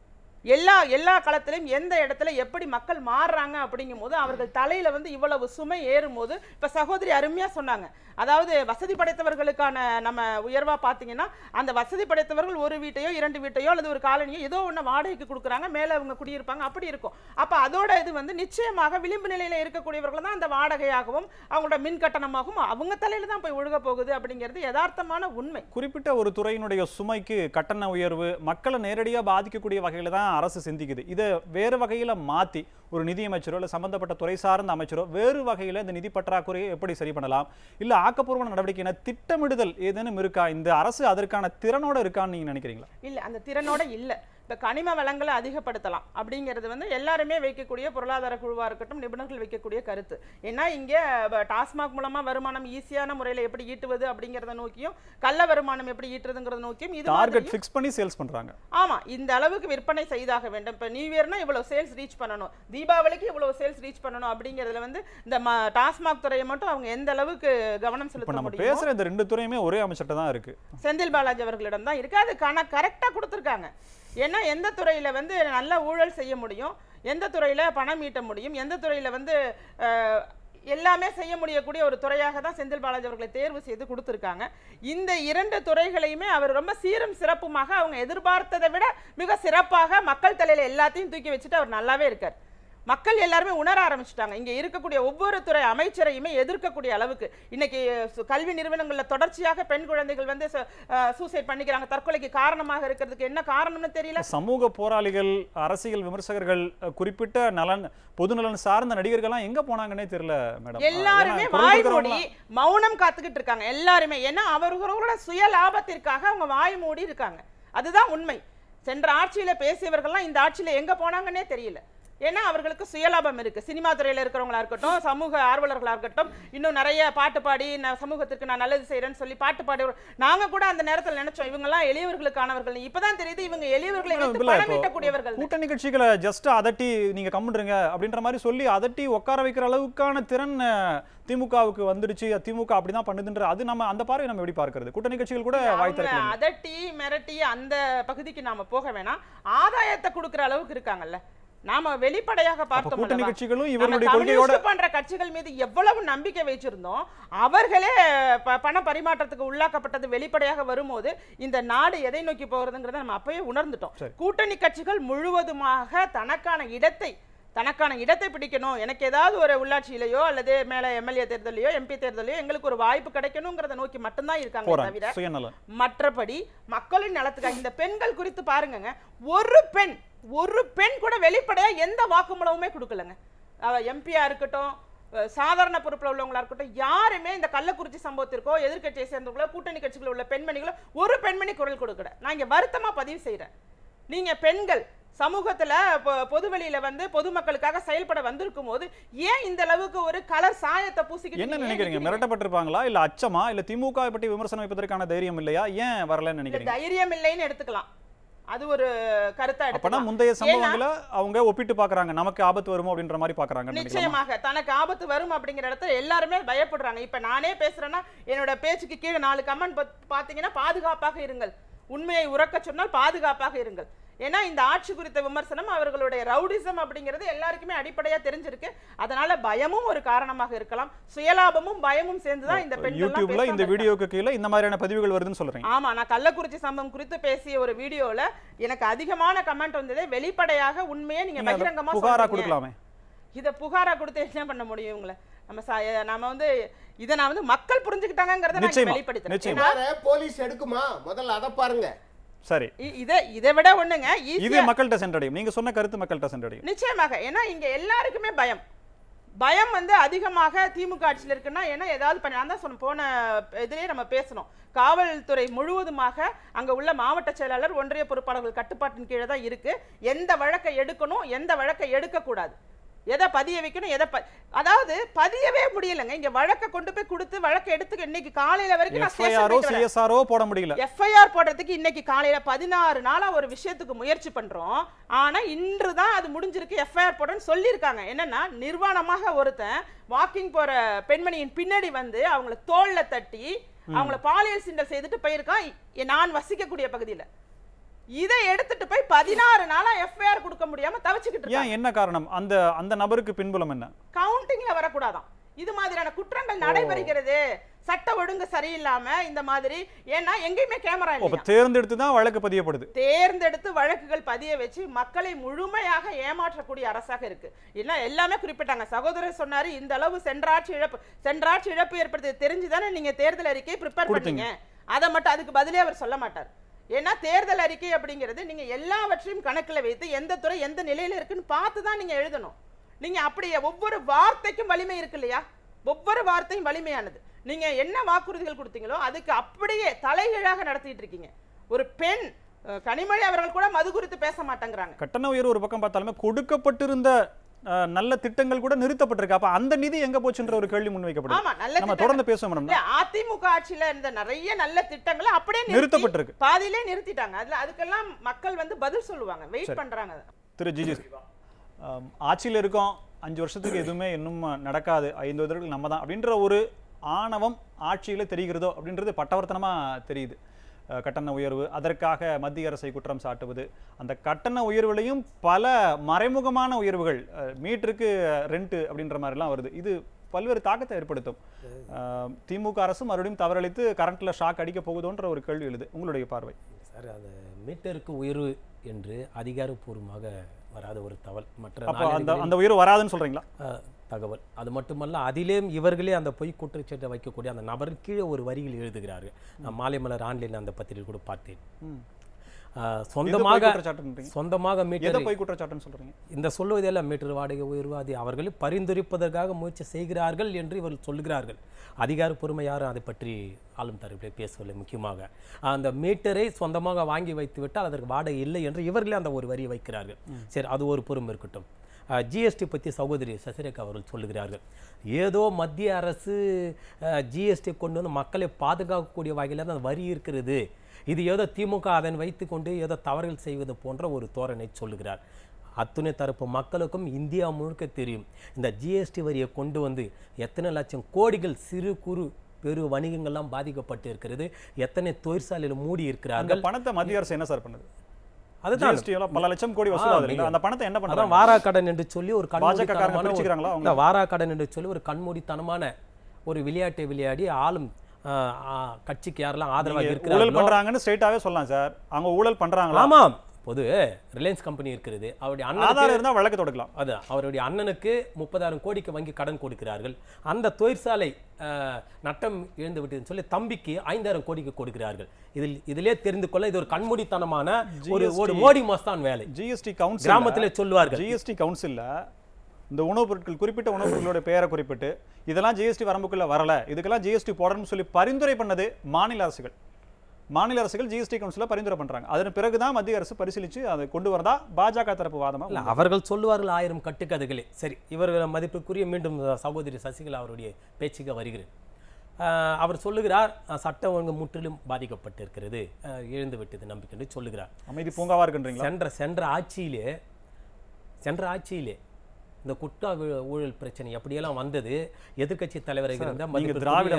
எல்லா எல்லா களத்திலையும் எந்த இடத்துல எப்படி மக்கள் மாறுறாங்க அப்படிங்கும் போது அவர்கள் தலையில வந்து இவ்வளவு சுமை ஏறும் போது இப்ப சகோதரி அருமையா சொன்னாங்க, அதாவது வசதி படைத்தவர்களுக்கான நம்ம உயர்வா பாத்தீங்கன்னா அந்த வசதி படைத்தவர்கள் ஒரு வீட்டையோ இரண்டு வீட்டையோ அல்லது ஒரு காலனியோ ஏதோ ஒண்ணு வாடகைக்கு கொடுக்குறாங்க, மேல அவங்க குடியிருப்பாங்க, அப்படி இருக்கும். அப்ப அதோட இது வந்து நிச்சயமாக விளிம்பு நிலையில இருக்கக்கூடியவர்கள் தான் அந்த வாடகையாகவும் அவங்களோட மின் கட்டணமாகவும் அவங்க தலையில தான் போய் ஒழுக போகுது அப்படிங்கிறது யதார்த்தமான உண்மை. குறிப்பிட்ட ஒரு துறையினுடைய சுமைக்கு கட்டண உயர்வு மக்களை நேரடியா பாதிக்கக்கூடிய வகையில தான் அரசு சிந்திக்குது. இதை வேறு வகையில மாத்தி ஒரு நிதியமைச்சரோ இல்ல சம்பந்தப்பட்ட துறை சார்ந்த அமைச்சரோ வேறு வகையில இந்த நிதி பற்றாக்குறையை எப்படி சரி பண்ணலாம், இல்ல ஆக்கப்பூர்வமான நடவடிக்கை திட்டமிடுதல் ஏதேனும் இருக்கா, இந்த அரசு அதற்கான திறனோட இருக்கான்னு நீங்க நினைக்கிறீங்களா? இல்ல, அந்த திறனோட இல்ல. இப்போ கனிம வளங்களை அதிகப்படுத்தலாம் அப்படிங்கிறது வந்து எல்லாருமே வைக்கக்கூடிய பொருளாதார குழுவாக இருக்கட்டும் நிபுணர்கள் வைக்கக்கூடிய கருத்து. ஏன்னா இங்கே டாஸ்மாக் மூலமா வருமானம் ஈஸியான முறையில் எப்படி ஈட்டுவது அப்படிங்கிறத நோக்கியும் கள்ள வருமானம் எப்படி ஈட்டுறதுங்கிறத நோக்கியும் இது டார்கெட் ஃபிக்ஸ் பண்ணி சேல்ஸ் பண்றாங்க. ஆமா, இந்த அளவுக்கு விற்பனை செய்தாக வேண்டும். இப்போ நியூ இயர்னா இவ்வளவு சேல்ஸ் ரீச் பண்ணணும், தீபாவளிக்கு இவ்வளவு சேல்ஸ் ரீச் பண்ணணும் அப்படிங்கிறதுல வந்து இந்த டாஸ்மாக் துறையை மட்டும் அவங்க எந்த அளவுக்கு கவனம் செலுத்த முடியும்? பேசுற இந்த ரெண்டு துறையுமே ஒரே அமைச்சர்கிட்ட தான் இருக்கு, செந்தில் பாலாஜி அவர்களிடம் தான் இருக்கு. அது கரெக்டா கொடுத்துருக்காங்க. ஏன்னா எந்த துறையில வந்து நல்ல ஊழல் செய்ய முடியும், எந்த துறையில பணம் ஈட்ட முடியும், எந்த துறையில வந்து எல்லாமே செய்ய முடியக்கூடிய ஒரு துறையாக தான் செந்தில் பாலாஜி அவர்களை தேர்வு செய்து கொடுத்துருக்காங்க. இந்த இரண்டு துறைகளையுமே அவர் ரொம்ப சீரும் சிறப்புமாக அவங்க எதிர்பார்த்ததை விட மிக சிறப்பாக மக்கள் தலையில எல்லாத்தையும் தூக்கி வச்சுட்டு அவர் நல்லாவே இருக்கார். மக்கள் எல்லாருமே உணர ஆரம்பிச்சுட்டாங்க. இங்க இருக்கக்கூடிய ஒவ்வொரு துறை அமைச்சரையுமே எதிர்க்கக்கூடிய அளவுக்கு இன்னைக்கு கல்வி நிறுவனங்கள்ல தொடர்ச்சியாக பெண் குழந்தைகள் வந்து சூசைட் பண்ணிக்கிறாங்க, தற்கொலைக்கு காரணமாக இருக்கிறதுக்கு என்ன காரணம்னு தெரியல. சமூக போராளிகள், அரசியல் விமர்சகர்கள், குறிப்பிட்ட நலன் பொதுநலன் சார்ந்த நடிகர்கள்லாம் எங்க போனாங்கன்னே தெரியல மேடம். எல்லாருமே வாய் மூடி மௌனம் காத்துக்கிட்டு இருக்காங்க எல்லாருமே. ஏன்னா அவர்களோட சுய லாபத்திற்காக அவங்க வாய் மூடி இருக்காங்க. அதுதான் உண்மை. சென்ற ஆட்சியில பேசியவர்கள்லாம் இந்த ஆட்சியில எங்க போனாங்கன்னே தெரியல. ஏன்னா அவர்களுக்கு சுயலாபம் இருக்கு. சினிமா துறையில இருக்கிறவங்களா இருக்கட்டும், சமூக ஆர்வலர்களா இருக்கட்டும், இன்னும் நிறைய பாட்டு பாடி நான் சமூகத்திற்கு நான் நல்லது செய்யறேன்னு சொல்லி பாட்டு பாடி நாங்க கூட அந்த நேரத்தில் நினைச்சோம் இவங்க எல்லாம் எளியவர்களுக்கானவர்கள். இப்பதான் தெரியுது இவங்க எளியவர்களை வைத்து பணம் ஈட்டக்கூடியவர்கள். கூட்டணி கட்சிகளை ஜஸ்ட் அதட்டி நீங்க கம்முடுங்க அப்படின்ற மாதிரி சொல்லி அதட்டி உட்கார வைக்கிற அளவுக்கான திறன் திமுகவுக்கு வந்துடுச்சு, திமுக அப்படிதான் பண்ணுதுன்ற அது நம்ம அந்த பார்வை நம்ம எப்படி பார்க்கிறது? கூட்டணி கட்சிகள் கூட வாய் திறக்கல. அதட்டி மிரட்டி அந்த பகுதிக்கு நாம போக வேணாம். ஆதாயத்தை கொடுக்கிற அளவுக்கு இருக்காங்கல்ல. நாம வெளிப்படையாக பார்த்தோம், கூட்டணி கட்சிகளும் இவர்களுடைய கொள்கையோட பண்ற கட்சிகள் மீது எவ்வளவு நம்பிக்கை வச்சிருந்தோம். அவர்களே பண பரிமாற்றத்துக்கு உள்ளாக்கப்பட்டது வெளிப்படையாக வரும்போது இந்த நாடு எதை நோக்கி போகிறதுங்கிறத நம்ம அப்பவே உணர்ந்துட்டோம். கூட்டணி கட்சிகள் முழுவதுமாக தனக்கான இடத்தை தனக்கான இடத்தை பிடிக்கணும், எனக்கு ஏதாவது ஒரு உள்ளாட்சியிலையோ அல்லது மேல எம்எல்ஏ தேர்தலையோ எம்பி தேர்தலையோ எங்களுக்கு ஒரு வாய்ப்பு கிடைக்கணுங்கிறத நோக்கி மட்டும்தான் இருக்காங்க தவிர மற்றபடி மக்களின் நலத்துக்காக. இந்த பெண்கள் குறித்து பாருங்க, ஒரு பெண் ஒரு பெண் கூட வெளிப்படையா எந்த வாக்குமூலமுமே கொடுக்கலங்க. எம்பியா இருக்கட்டும், சாதாரண பொறுப்புல உள்ளவங்களா இருக்கட்டும், யாருமே இந்த கள்ளக்குறிச்சி சம்பவத்திற்கோ எதிர்கட்சியை சேர்ந்தவங்களோ கூட்டணி கட்சிகள் உள்ள பெண்மணிகளோ ஒரு பெண்மணி குரல் கொடுக்கல. நான் இங்க வருத்தமா பதிவு செய்யறேன். நீங்க பெண்கள் சமூகத்துல பொதுவெளியில வந்து பொதுமக்களுக்காக செயல்பட வந்திருக்கும் போது ஏன் இந்த அளவுக்கு ஒரு கலர் சாயத்தை பூசிக்கிட்டு என்ன நினைக்கிறீங்க? மிரட்டப்பட்டிருப்பாங்களா, இல்ல அச்சமா, இல்ல திமுக பற்றி விமர்சனம் வைப்பதற்கான தைரியம் இல்லையா, ஏன் வரலன்னு நினைக்கிறீங்க? தைரியம் இல்லைன்னு எடுத்துக்கலாம், அது ஒரு கருத்தா எடுத்துக்கலாம். முந்தைய சம்பவங்களை அவங்க ஒப்பிட்டு பாக்குறாங்க, நமக்கு ஆபத்து வருமோ அப்படின்ற மாதிரி பாக்குறாங்க. நிச்சயமாக தனக்கு ஆபத்து வரும் அப்படிங்கிற இடத்துல எல்லாருமே பயப்படுறாங்க. இப்ப நானே பேசுறேன்னா என்னோட பேச்சுக்கு கீழே நாலு கமெண்ட் பாத்தீங்கன்னா பாதுகாப்பாக இருங்கள், உண்மையை உறக்க சொன்னால் பாதுகாப்பாக இருங்கள். ஏன்னா இந்த ஆட்சி குறித்த விமர்சனம் அவர்களுடைய ரவுடிசம் அப்படிங்கிறது எல்லாருக்குமே அடிப்படையா தெரிஞ்சிருக்கு. அதனால பயமும் ஒரு காரணமாக இருக்கலாம், சுயலாபமும் பயமும் சேர்ந்துதான் இந்த பெண்கள் யூடியூப்ல இந்த வீடியோக்கு கீழே இந்த மாதிரியான பதிவுகள் வருதுன்னு சொல்றீங்க. ஆமா, நான் கள்ளக்குறிச்சி சம்பவம் குறித்து பேசிய ஒரு வீடியோல எனக்கு அதிகமான கமெண்ட் வந்தது. வெளிப்படையாக உண்மையை நீங்க பகிரங்கமா புகாரா கொடுக்கலாமே. இத புகாரா கொடுத்து என்ன பண்ண முடியும் இவங்களை? நம்ம நாம வந்து இதை நான் வந்து மக்கள் புரிஞ்சுக்கிட்டாங்கிறத நான் வெளிப்படுத்துறேன். போலீஸ் எடுக்குமா முதல்ல அதை பாருங்க. சரி, இத இதை விட ஒண்ணுங்க, இது மக்கள்கிட்ட சென்றடையும். நீங்க சொன்ன கருத்து மக்கள்கிட்ட சென்றடையும் நிச்சயமாக. ஏன்னா இங்க எல்லாருக்குமே பயம் பயம் வந்து அதிகமாக திமுக ஆட்சியில் இருக்குன்னா ஏன்னா ஏதாவது பண்ணி நான் தான் சொன்ன போன இதுலயே நம்ம பேசணும். காவல்துறை முழுவதுமாக அங்க உள்ள மாவட்ட செயலாளர் ஒன்றிய பொறுப்பாளர்கள் கட்டுப்பாட்டின் கீழே தான் இருக்கு. எந்த வழக்கை எடுக்கணும், எந்த வழக்கை எடுக்கக்கூடாது, எதை பதிய வைக்கணும், எதை அதாவது பதியவே முடியலங்க. இங்க வழக்கை கொண்டு போய் கொடுத்து வழக்கை எடுத்து இன்னைக்கு காலையில வரைக்கும் போட முடியல. எஃப்ஐஆர் போடுறதுக்கு இன்னைக்கு காலையில பதினாறு நாளா ஒரு விஷயத்துக்கு முயற்சி பண்றோம். ஆனா இன்றுதான் அது முடிஞ்சிருக்கு, எஃப்ஐஆர் போடன்னு சொல்லியிருக்காங்க. என்னன்னா நிர்வாணமாக ஒருத்தன் வாக்கிங் போற பெண்மணியின் பின்னாடி வந்து அவங்களை தோல்ல தட்டி அவங்களை பாலியல் சிண்டல் செய்துட்டு போயிருக்கான் நான் வசிக்கக்கூடிய பகுதியில. இதை எடுத்துட்டு போய் பதினாறு நாளா எஃப்ஐஆர் கொடுக்க முடியாம தவிச்சுக்கிட்டு ஏன் என்ன காரணம்? அந்த அந்த நபருக்கு பின்புலம் என்ன? கவுண்டிங்ல வரக்கூடாதான் இது மாதிரியான குற்றங்கள் நடைபெறுகிறது. சட்ட ஒழுங்கு சரியில்லாம இந்த மாதிரி, ஏன்னா எங்கேயுமே கேமரா இல்லை, தேர்ந்தெடுத்து தான் வழக்கு பதியப்படுது. தேர்ந்தெடுத்து வழக்குகள் பதிய வச்சு மக்களை முழுமையாக ஏமாற்றக்கூடிய அரசாக இருக்கு. இல்ல எல்லாமே குறிப்பிட்டாங்க. சகோதரர் சொன்னாரு இந்த அளவு சென்றாட்சி இழப்பு சென்றாட்சி இழப்பு ஏற்படுத்தி தெரிஞ்சுதானே நீங்க தேர்தல் அறிக்கையை ப்ரிப்பேர் பண்ணீங்க. அதை மட்டும் அதுக்கு பதிலே அவர் சொல்ல மாட்டார். ஏன்னா தேர்தல் அறிக்கை அப்படிங்கிறது நீங்க எல்லாவற்றையும் கணக்கில் வைத்து எந்த துறை எந்த நிலையில இருக்குன்னு பார்த்து தான் நீங்க எழுதணும். நீங்க அப்படியே ஒவ்வொரு வார்த்தைக்கும் வலிமை இருக்கு இல்லையா? ஒவ்வொரு வார்த்தையும் வலிமையானது. நீங்க என்ன வாக்குறுதிகள் கொடுத்தீங்களோ அதுக்கு அப்படியே தலைகீழாக நடத்திட்டு இருக்கீங்க. ஒரு பெண் கனிமொழி அவர்கள் கூட மது குறித்து பேச மாட்டேங்கிறாங்க. கட்டண உயர்வு ஒரு பக்கம் பார்த்தாலுமே கொடுக்கப்பட்டிருந்த நல்ல திட்டங்கள் கூட நிறுத்தப்பட்டிருக்கு. அப்ப அந்த நிதி எங்க போச்சுன்ற ஒரு கேள்வி முன்வைக்கப்படுது. ஆமா, நல்ல நம்ம தொடர்ந்து பேசுவோம் மேடம். அதிமுக ஆட்சியில இருந்த நிறைய நல்ல திட்டங்களை அப்படியே நிறுத்தப்பட்டிருக்கு, பாதியிலே நிறுத்திட்டாங்க. அதுல அதுக்கெல்லாம் மக்கள் வந்து பதில் சொல்லுவாங்க, வெயிட் பண்றாங்க. திரு ஜிஜி, ஆட்சியில் இருக்கோம், அஞ்சு வருஷத்துக்கு எதுவுமே இன்னும் நடக்காது, ஐந்து வருடங்கள் நம்ம தான் அப்படின்ற ஒரு ஆணவம் ஆட்சியில தெரிகிறதோ அப்படின்றது பட்டவர்த்தனமா தெரியுது. கட்டண உயர்வு, அதற்காக மத்திய அரசை குற்றம் சாட்டுவது, அந்த கட்டண உயர்வுலையும் பல மறைமுகமான உயர்வுகள், மீட்டருக்கு ரெண்ட் அப்படின்ற மாதிரிலாம் வருது. இது பல்வேறு தாக்கத்தை ஏற்படுத்தும். திமுக அரசு மறுபடியும் தவறளித்து கரண்ட்ல ஷாக் அடிக்க போகுதோன்ற ஒரு கேள்வி எழுது. உங்களுடைய பார்வை சார்? அது மீட்டருக்கு உயர்வு என்று அதிகாரப்பூர்வமாக வராத ஒரு தகவல், மற்ற அந்த அந்த உயர்வு வராதுன்னு சொல்றீங்களா? தகவல். அது மட்டுமல்ல, அதிலேயும் இவர்களே அந்த பொய் குற்றச்சாட்டை வைக்கக்கூடிய அந்த நபர் கீழே ஒரு வரியில் எழுதுகிறார்கள். நான் மாலை மலர் ஆன்லைன் அந்த பத்திரிகை கூட பார்த்தேன். சொந்தமாக சொந்தமாக மீட்டர் பொய் குற்றச்சாட்டுன்னு சொல்றீங்க. இந்த சொல்லுவதெல்லாம் மீட்டர் வாடகை உயர்வு அது அவர்களை பரிந்துரைப்பதற்காக முயற்சி செய்கிறார்கள் என்று இவர்கள் சொல்கிறார்கள். அதிகாரப்பூர்வ யாரும் அதை பற்றி ஆளும் தரப்பிலே பேசவில்லை. முக்கியமாக அந்த மீட்டரை சொந்தமாக வாங்கி வைத்து விட்டால் அதற்கு வாடகை இல்லை என்று இவர்களே அந்த ஒரு வரியை வைக்கிறார்கள். சரி, அது ஒரு புறம் இருக்கட்டும். ஜிஎஸ்டி பற்றி சகோதரி சசிரேகா அவர்கள் சொல்லுகிறார்கள். ஏதோ மத்திய அரசு ஜிஎஸ்டி கொண்டு வந்து மக்களை பாதுகாக்கக்கூடிய வகையில் அந்த வரி இருக்கிறது, இது ஏதோ திமுக அதனை வைத்து கொண்டு ஏதோ தவறுகள் செய்வது போன்ற ஒரு தோரணை சொல்லுகிறார். அத்துணை தரப்பு மக்களுக்கும் இந்தியா முழுக்க தெரியும், இந்த ஜிஎஸ்டி வரியை கொண்டு வந்து எத்தனை லட்சம் கோடிகள் சிறு குறு பெரு வணிகங்கள்லாம் பாதிக்கப்பட்டு இருக்கிறது, எத்தனை தொழிற்சாலையில் மூடி இருக்கிறார்கள். பணத்தை மத்திய அரசு என்ன சார் பண்ணுது? அதுதான் பல லட்சம் கோடி வசூலாகுது. அந்த பணத்தை என்ன பண்றாங்க? வாரா கடன் என்று சொல்லி ஒரு கண்மூடித்தனமான வாரா கடன் என்று சொல்லி ஒரு கண்மூடித்தனமான ஒரு விளையாட்டை விளையாடி ஆளும் கட்சிக்கு யாரெல்லாம் ஆதரவாக இருக்கிறாங்க ஊழல் பண்றாங்கன்னு ஸ்ட்ரைட்டாவே சொல்லலாம் சார். அவங்க ஊழல் பண்றாங்களா? ஆமாம். பொது ரிலையன்ஸ் கம்பெனி இருக்கிறது, அவருடைய அண்ணன் இருந்தா வழக்கு தொடுக்கலாம். அது அவருடைய அண்ணனுக்கு முப்பதாயிரம் கோடிக்கு வங்கி கடன் கொடுக்கிறார்கள். அந்த தொழிற்சாலை நட்டம் இழந்து விட்டதுன்னு சொல்லி தம்பிக்கு ஐந்தாயிரம் கோடிக்கு கொடுக்கிறார்கள். இதில் இதிலே தெரிந்து கொள்ள இது ஒரு கண்மூடித்தனமான ஒரு ஒரு மோடி மஸ்தான் வேலை. ஜிஎஸ்டி கவுன்சில் கிராமத்திலே சொல்லுவார்கள். ஜிஎஸ்டி கவுன்சில்ல இந்த உணவுப் பொருட்கள் குறிப்பிட்ட உணவுப் பொருட்களோட பெயரை குறிப்பிட்டு இதெல்லாம் ஜிஎஸ்டி வரம்புக்குள்ள வரல, இதுக்கெல்லாம் ஜிஎஸ்டி போடணும்னு சொல்லி பரிந்துரை பண்ணது மாநில அரசுகள். மாநில அரசுகள் ஜிஎஸ்டி கவுன்சில பரிந்துரை பண்றாங்க. அதன் பிறகுதான் மத்திய அரசு பரிசீலிச்சு அதை கொண்டு வரதா பாஜக தரப்பு வாதமா? இல்ல, அவர்கள் சொல்லுவார்கள் ஆயிரம் கட்டுக்கதைகளே. சரி, இவர்கள் மதிப்புக்குரிய மீண்டும் சகோதரி சசிகலா அவருடைய பேச்சுக்கு வருகிறேன். அவர் சொல்லுகிறார், சட்டம் ஒழுங்கு முற்றிலும் பாதிக்கப்பட்டிருக்கிறது, எழுந்து விட்டது நம்பிக்கை என்று சொல்லுகிறார். அமைதி பூங்காவா இருக்கின்றீங்களா? சென்ற சென்ற ஆட்சியிலே சென்ற ஆட்சியிலே இந்த குற்ற ஊழல் பிரச்சனை அப்படியெல்லாம் வந்தது. எதிர்கட்சி தலைவராக இருந்த திராவிட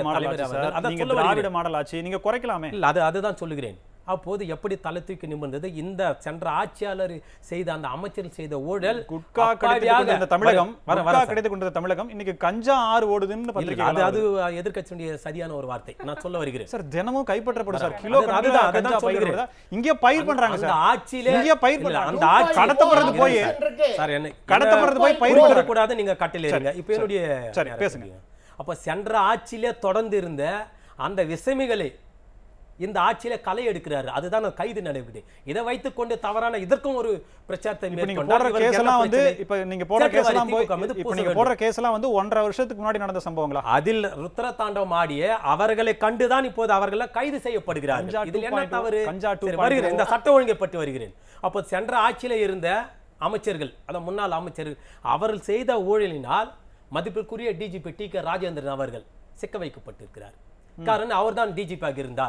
மாடல் ஆட்சி நீங்க குறைக்கலாமே. இல்ல, அது அதுதான் சொல்லுகிறேன். அப்போது எப்படி தலை தூக்கி நிமிர்ந்தது இந்த சென்ற ஆட்சியாளர் செய்த அந்த அமைச்சர் செய்த ஊழல். குட்கா கிடைத்த தமிழகம் கிடைத்துக் கொண்ட தமிழகம் இன்னைக்கு கஞ்சா ஆறு ஓடுதுன்னு பத்திரிகை. அது அது எதிர்க்கட்சியுடைய சரியான ஒரு வார்த்தை. நான் சொல்ல வருகிறேன் சார். தினமும் கைப்பற்றப்படும் சார் கிலோ. அதுதான் சொல்லுகிறேன். இங்கே பயிர் பண்றாங்க சார். ஆட்சியிலே இங்கே பயிர் பண்றாங்க. அந்த ஆட்சி கடத்தப்படுறது போய் சார் என்ன கடத்தப்படுறது போய் பயிர் பண்ண கூடாது. நீங்க கட்டில இருங்க. இப்போ என்னுடைய சரி பேசுங்க. அப்ப சென்ற ஆட்சியிலே தொடர்ந்து இருந்த அந்த விசமிகளை இந்த ஆட்சியில களை எடுக்கிறாரு. அதுதான் கைது நடவடிக்கை. இதை வைத்துக் கொண்டு தவறான இதற்கும் ஒரு பிரச்சாரத்தை ஒன்றரை வருஷத்துக்கு முன்னாடி நடந்த சம்பவங்களா? அதில் ருத்ர தாண்டவம் ஆடிய அவர்களை கண்டுதான் இப்போது அவர்கள் கைது செய்யப்படுகிறார்கள். இதில் என்ன தவறு? வருகிறேன், இந்த சட்ட ஒழுங்கை பற்றி வருகிறேன். அப்போ சென்ற ஆட்சியில இருந்த அமைச்சர்கள், அத முன்னாள் அமைச்சர்கள், அவர்கள் செய்த ஊழலினால் மதிப்பிற்குரிய டிஜிபி டி கே ராஜேந்திரன் அவர்கள் சிக்க வைக்கப்பட்டிருக்கிறார். காரணம் அவர் தான் டிஜிபியாக இருந்தார்.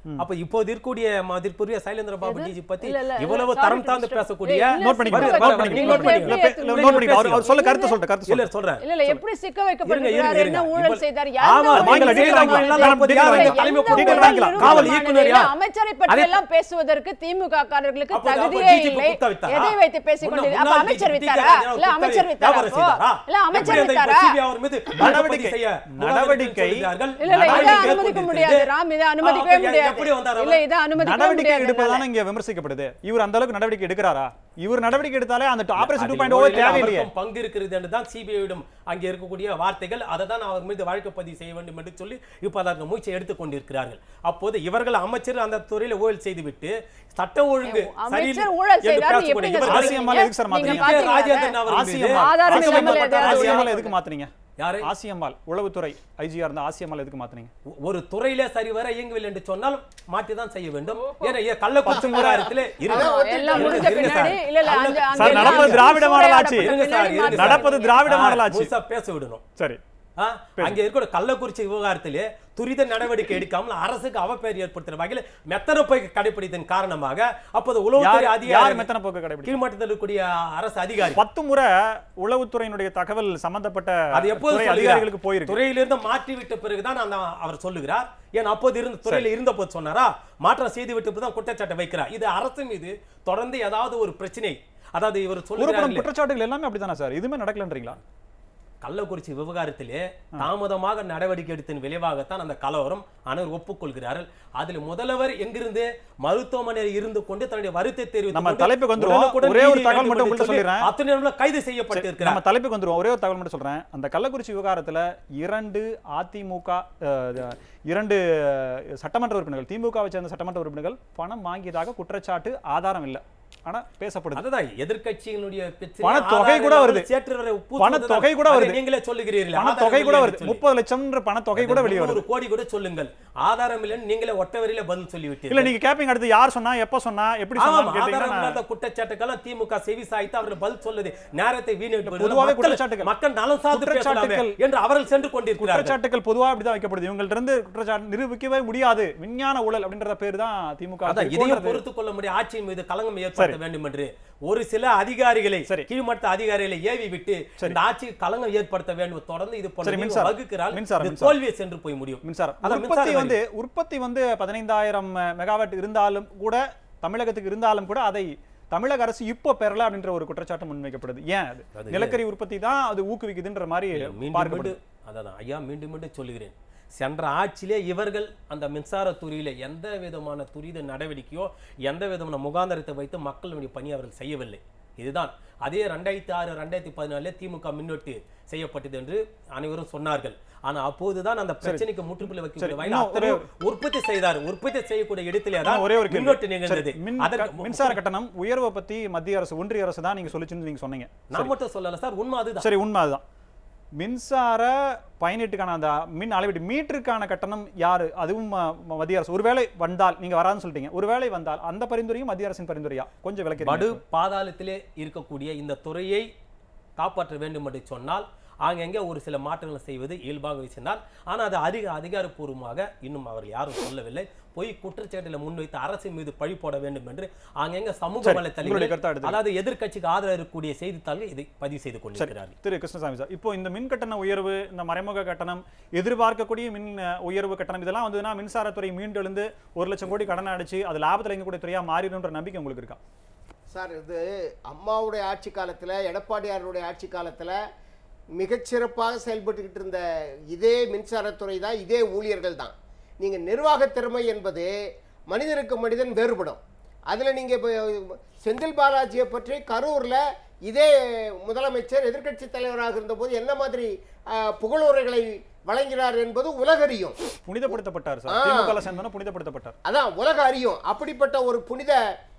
அப்ப இப்போது இருக்கக்கூடிய மதிப்புரிய சைலேந்திர பாபு டிஜி பத்தி இல்ல, இல்ல, இவ்வளவு sorry தரம் to தாழ்ந்து disturb. பேசக்கூடிய இல்ல, நோட் பண்ணிக்கோங்க இல்ல, நோட் இல்ல, பண்ணிக்கோங்க இல்ல, நோட் பண்ணிக்கோங்க இல்ல, இல்ல, இல்ல, நோட் பண்ணிக்கோங்க அவர் அவர் சொல்ல கருத்து சொல்லிட்டு கருத்து இல்ல சொல்லுங்க சொல்றேன் இல்ல இல்ல எப்படி சிக்க இருங்க, வைக்கப்பட்டிருக்கிறார், இருங்க, என்ன இருங்க. ஊழல் இப்ப- செய்தார், ஆமா, எந்த நீங்கள் ஊழல் டீட்டெயில் செய்தார், வாங்கிக்கலாம். எந்த டீட்டெயில் ஊழல் வாங்கிக்கலாம். எந்த டீட்டெயில் ஊழல் வாங்கிக்கலாம். காவல் இயக்குனர் யார்? அமைச்சரை பற்றி அதே- எல்லாம் பேசுவதற்கு திமுக காரர்களுக்கு அப்ப- அப்ப தகுதியே டிஜிபி இல்லை. குப்தா வித்தாரா? எதை வைத்து பேசிக் முன்ன- கொண்டீர்கள்? அப்ப முன்னாள் அமைச்சர் டிஜிபி வித்தாரா? குப்தா இல்ல அமைச்சர் வித்தாரா? வியாபாரம் செய்தாரா? இல்ல அமைச்சர் எப்படி அந்த வித்தாரா? சிபிஐ அவர் மீது நடவடிக்கை செய்ய நடவடிக்கை சொல்கிறார்கள். இல்ல இல்ல இதை நடவடிக்கை அனுமதிக்க ஏற்படுத்தியிருக்கிறது. முடியாது ராம், இதை அனுமதிக்கவே அப்ப முடியாது. எப்படி வந்தார் அவர்? இல்ல இதை அனுமதிக்க நடவடிக்கை முடியாது. எடுப்பதான இங்க விமர்சிக்கப்படுது. இவர் அந்த அளவுக்கு நடவடிக்கை எடுக்கிறாரா? இவர் நடவடிக்கை எடுத்தாலே அந்த ஆபரேஷன் டூ அதில் பாயிண்ட் ஓ ஊழலில் தேவையில்லையே. அவருக்கும் பங்கு இருக்கிறது என்று தான் சிபிஐயிடம் அங்கே இருக்கக்கூடிய வார்த்தைகள். அதை தான் அவர் மீது வழக்கு பதிவு செய்ய வேண்டும் என்று சொல்லி இப்ப அதற்கு முயற்சி எடுத்துக் கொண்டிருக்கிறார்கள். அப்போது இவர்கள் அமைச்சர் அந்த துறையில ஊழல் செய்துவிட்டு சட்ட ஒழுங்கு அமைச்சர் ஊழல் செய்தார், எப்படி நீங்க ஆசியம்மாள் எதுக்கு சார் நீங்க மாத்தீங்க? பாத்தீங்களா? ராஜேந்திரன் அவர்கள் மீது ஆசியம்மாள் ஆதாரம் ஆசியம்மாள் இல்லாமல் ஏதாவது ஆசியம்மாள் எதுக்கு மாத்துறீங்க? யாரு? ஆசியம்மாள் உளவுத்துறை ஐஜியா இருந்த ஆசியம்மாள் எதுக்கு மாத்துறீங்க? ஒரு துறையில சரிவர இயங்கவில்லை என்று சொன்னால் மாற்றிதான் செய்ய வேண்டும். ஏன்னா ஏ- கள்ளக்குறிச்சி விவகாரத்திலே இருக்கு. எல்லாம் முடிஞ்ச இருங்க பின்னாடி சார். இல்ல இல்ல அங்க அங்க சார், நடப்பது திராவிட மாடல் ஆட்சி. இருங்க சார், இருங்க சார். நடப்பது திராவிட ஆ, மாடல் ஆட்சி. முழுசா பேச விடணும். சரி ஆ, அங்க இருக்கிற கள்ளக்குறிச்சி விவகாரத்திலே துரித நடவடிக்கை எடுக்காமல் அரசுக்கு அவப்பெயர் ஏற்படுத்துற வகையில் மெத்தன போய் கடைபிடித்தன் காரணமாக அப்போது உளவுத்துறை யார் அதிகாரி மெத்தன போக்கு கடைபிடிக்கும்? கீழ்மட்டத்தில் இருக்கக்கூடிய அரசு அதிகாரி பத்து முறை உளவுத்துறையினுடைய தகவல் சம்பந்தப்பட்ட அது எப்போது துறை சொல்லுகிறார்? அதிகாரிகளுக்கு போயிருக்கு. துறையிலிருந்து மாற்றி விட்ட பிறகுதான் அந்த அவர் சொல்லுகிறார். ஏன் அப்போது இருந்த துறையில இருந்த போது சொன்னாரா? மாற்றம் செய்து விட்டு தான் குற்றச்சாட்டை வைக்கிறார். இது அரசு மீது தொடர்ந்து ஏதாவது ஒரு பிரச்சனை, அதாவது இவர் கூறப்படும் சொல்லுகிறார் குற்றச்சாட்டுகள் எல்லாமே அப்படிதானே சார்? எதுவுமே நடக்கலன்றீங்களா? கள்ளக்குறிச்சி விவகாரத்திலே தாமதமாக நடவடிக்கை எடுத்ததன் விளைவாகத்தான் அந்த கலவரம் அனைவரும் ஒப்புக்கொள்கிறார்கள். அதில் முதல்வர் எங்கிருந்து மருத்துவமனையில் இருந்து கொண்டு தன்னுடைய வருத்தத்தை தெரிவித்து நம்ம கொண்டு தலைப்புக்கு வந்துருவோம். உடனுக்குடன் ஒரே ஒரு நீதி தகவல் வேண்டும் மட்டும் என்று உங்கள்ட்ட சொல்லி சொல்லிடுறேன். அத்தனை நேரம்ல கைது செய்யப்பட்டிருக்கிறார். நம்ம தலைப்புக்கு வந்துருவோம். ஒரே ஒரு தகவல் மட்டும் சொல்றேன். அந்த கள்ளக்குறிச்சி விவகாரத்துல இரண்டு அதிமுக அஹ், இரண்டு சட்டமன்ற உறுப்பினர்கள், திமுகவை சேர்ந்த சட்டமன்ற உறுப்பினர்கள் பணம் வாங்கியதாக குற்றச்சாட்டு ஆதாரம் இல்லை, ஆனா பேசப்படுது. அதுதான் எதிர்க்கட்சிகளுடைய பிரச்சனை. பணத்தொகை கூட ஆதாரம் வருது. சேற்றுவரை உப்பு பணத்தொகை கூட அதை வருது. நீங்களே சொல்லுகிறீர்கள். பணத்தொகை கூட ஆதாரம் வருது. இல்லை முப்பது லட்சம் பணத்தொகை கூட வெளியே ஒரு வருது. கோடி கூட சொல்லுங்கள். ஆதாரம் இல்லைன்னு நீங்களே ஒட்ட வரியில பதில் சொல்லிவிட்டீர்கள். இல்ல நீங்க கேப்பீங்க அடுத்து யார் சொன்னா, எப்ப சொன்னா, எப்படி ஆமாம், சொன்னான்னு ஆதாரம் கேட்டீங்கன்னா இல்லாத குற்றச்சாட்டுக்கெல்லாம் திமுக செவி சாய்த்து அவர்கள் பதில் சொல்லுது. நேரத்தை வீணடிப்பது பொதுவாவே மக்கள் குற்றச்சாட்டுகள். மக்கள் நலம் சார்ந்து பேசலாமே குற்றச்சாட்டுகள். என்று அவர்கள் சென்று கொண்டிருக்கிறார்கள். குற்றச்சாட்டுகள் பொதுவா அப்படிதான் வைக்கப்படுது. இவங்கள்ட்ட இருந்து குற்றச்சாட்டு நிரூபிக்கவே முடியாது, விஞ்ஞான ஊழல் அப்படின்ற பேர் தான் திமுக. அதான் இதையும் பொறுத்துக் கொள்ள முடிய ஆட்சியின் மீது களங்கம் ஏற்படுத்த வேண்டும் என்று ஒரு சில அதிகாரிகளை சரி. கீழ்மட்ட அதிகாரிகளை ஏவி விட்டு இந்த ஆட்சிக்கு களங்கம் ஏற்படுத்த வேண்டும். தொடர்ந்து இது சரி, போன்ற மின்சாரம். வகுக்கிறால் மின்சாரம், இது மின்சாரம். தோல்வியை சென்று போய் முடியும். மின்சாரம் அதான் உற்பத்தி மின்சார வந்து உற்பத்தி வந்து பதினைந்தாயிரம் மெகாவாட் இருந்தாலும் கூட, தமிழகத்துக்கு இருந்தாலும் கூட அதை தமிழக அரசு இப்போ பெறல அப்படின்ற ஒரு குற்றச்சாட்டு முன்வைக்கப்படுது. ஏன் அது அது நிலக்கரி உற்பத்தி தான் அது ஊக்குவிக்குதுன்ற மாதிரி மீண்டும் பார்க்கப்படுது. மீண்டும் அதான் ஐயா மீண்டும் மீண்டும் சொல்லுகிறேன். சென்ற ஆட்சியிலே இவர்கள் அந்த மின்சார துறையில எந்த விதமான துரித நடவடிக்கையோ எந்த விதமான முகாந்தரத்தை வைத்து மக்களுடைய பணி அவர்கள் செய்யவில்லை. இதுதான் அதே ரெண்டாயிரத்தி ஆறு ரெண்டாயிரத்தி பதினாலுல திமுக முன்னெட்டு செய்யப்பட்டது என்று அனைவரும் சொன்னார்கள். ஆனா அப்போதுதான் அந்த பிரச்சனைக்கு முற்றுப்புள்ளி வைக்கக்கூடிய வகையில் அத்தனை உற்பத்தி செய்தார். உற்பத்தி செய்யக்கூடிய இடத்திலே தான் ஒரே ஒரு முன்னெட்டு நிகழ்ந்தது. மின் அதற்கு மின்சார கட்டணம் உயர்வை பத்தி மத்திய அரசு, ஒன்றிய அரசு தான் நீங்க சொல்லிச்சுன்னு நீங்க சொன்னீங்க. நான் மட்டும் சொல்லல சார், உண்மை அதுதான். சரி, உண்மை அதுதான். மின்சார பயனீட்டுக்கான அந்த மின் அளவீட்டு மீட்டருக்கான கட்டணம் யாரு? அதுவும் ம- மத்திய அரசு. ஒருவேளை வந்தால், நீங்க வராதுன்னு சொல்லிட்டீங்க, ஒருவேளை வந்தால் அந்த பரிந்துரையும் மத்திய அரசின் பரிந்துரையா? கொஞ்சம் விளக்கி. படு பாதாளத்திலே இருக்கக்கூடிய இந்த துறையை காப்பாற்ற வேண்டும் என்று சொன்னால் அங்கங்கே ஒரு சில மாற்றங்களை செய்வது இயல்பாக விஷயம்தான். ஆனால் அது அதிக அதிகாரப்பூர்வமாக இன்னும் அவர்கள் யாரும் சொல்லவில்லை. போய் குற்றச்சாட்டில் முன்வைத்து அரசின் மீது பழி போட வேண்டும் என்று அங்கங்க சமூக வலைத்தளங்கள், அதாவது எதிர்க்கட்சிக்கு ஆதரவு இருக்கக்கூடிய செய்தித்தாள்கள் இதை பதிவு செய்து கொண்டிருக்கிறார்கள். திரு கிருஷ்ணசாமி சார், இப்போ இந்த மின் கட்டண உயர்வு, இந்த மறைமுக கட்டணம், எதிர்பார்க்கக்கூடிய மின் உயர்வு கட்டணம், இதெல்லாம் வந்துன்னா மின்சாரத்துறை மீண்டு எழுந்து ஒரு லட்சம் கோடி கடன் அடிச்சு அது லாபத்தில் இயங்கக்கூடிய துறையா மாறிடும்ன்ற நம்பிக்கை உங்களுக்கு இருக்கா? சார், இது அம்மாவுடைய ஆட்சி காலத்தில், எடப்பாடியாருடைய ஆட்சி காலத்தில் மிகச்சிறப்பாக செயல்பட்டுக்கிட்டு இருந்த இதே மின்சாரத்துறை தான், இதே ஊழியர்கள் தான். நீங்கள் நிர்வாக திறமை என்பது மனிதனுக்கு மனிதன் வேறுபடும். அதில் நீங்கள் இப்போ செந்தில் பாலாஜியை பற்றி கரூரில் இதே முதலமைச்சர் எதிர்க்கட்சி தலைவராக இருந்தபோது என்ன மாதிரி புகழுரைகளை வழங்கினார் என்பது உலக அறியும். புனிதப்படுத்தப்பட்டார் சார், திமுக சேர்ந்தோன்னா புனிதப்படுத்தப்பட்டார். அதான் உலக அறியும். அப்படிப்பட்ட ஒரு புனித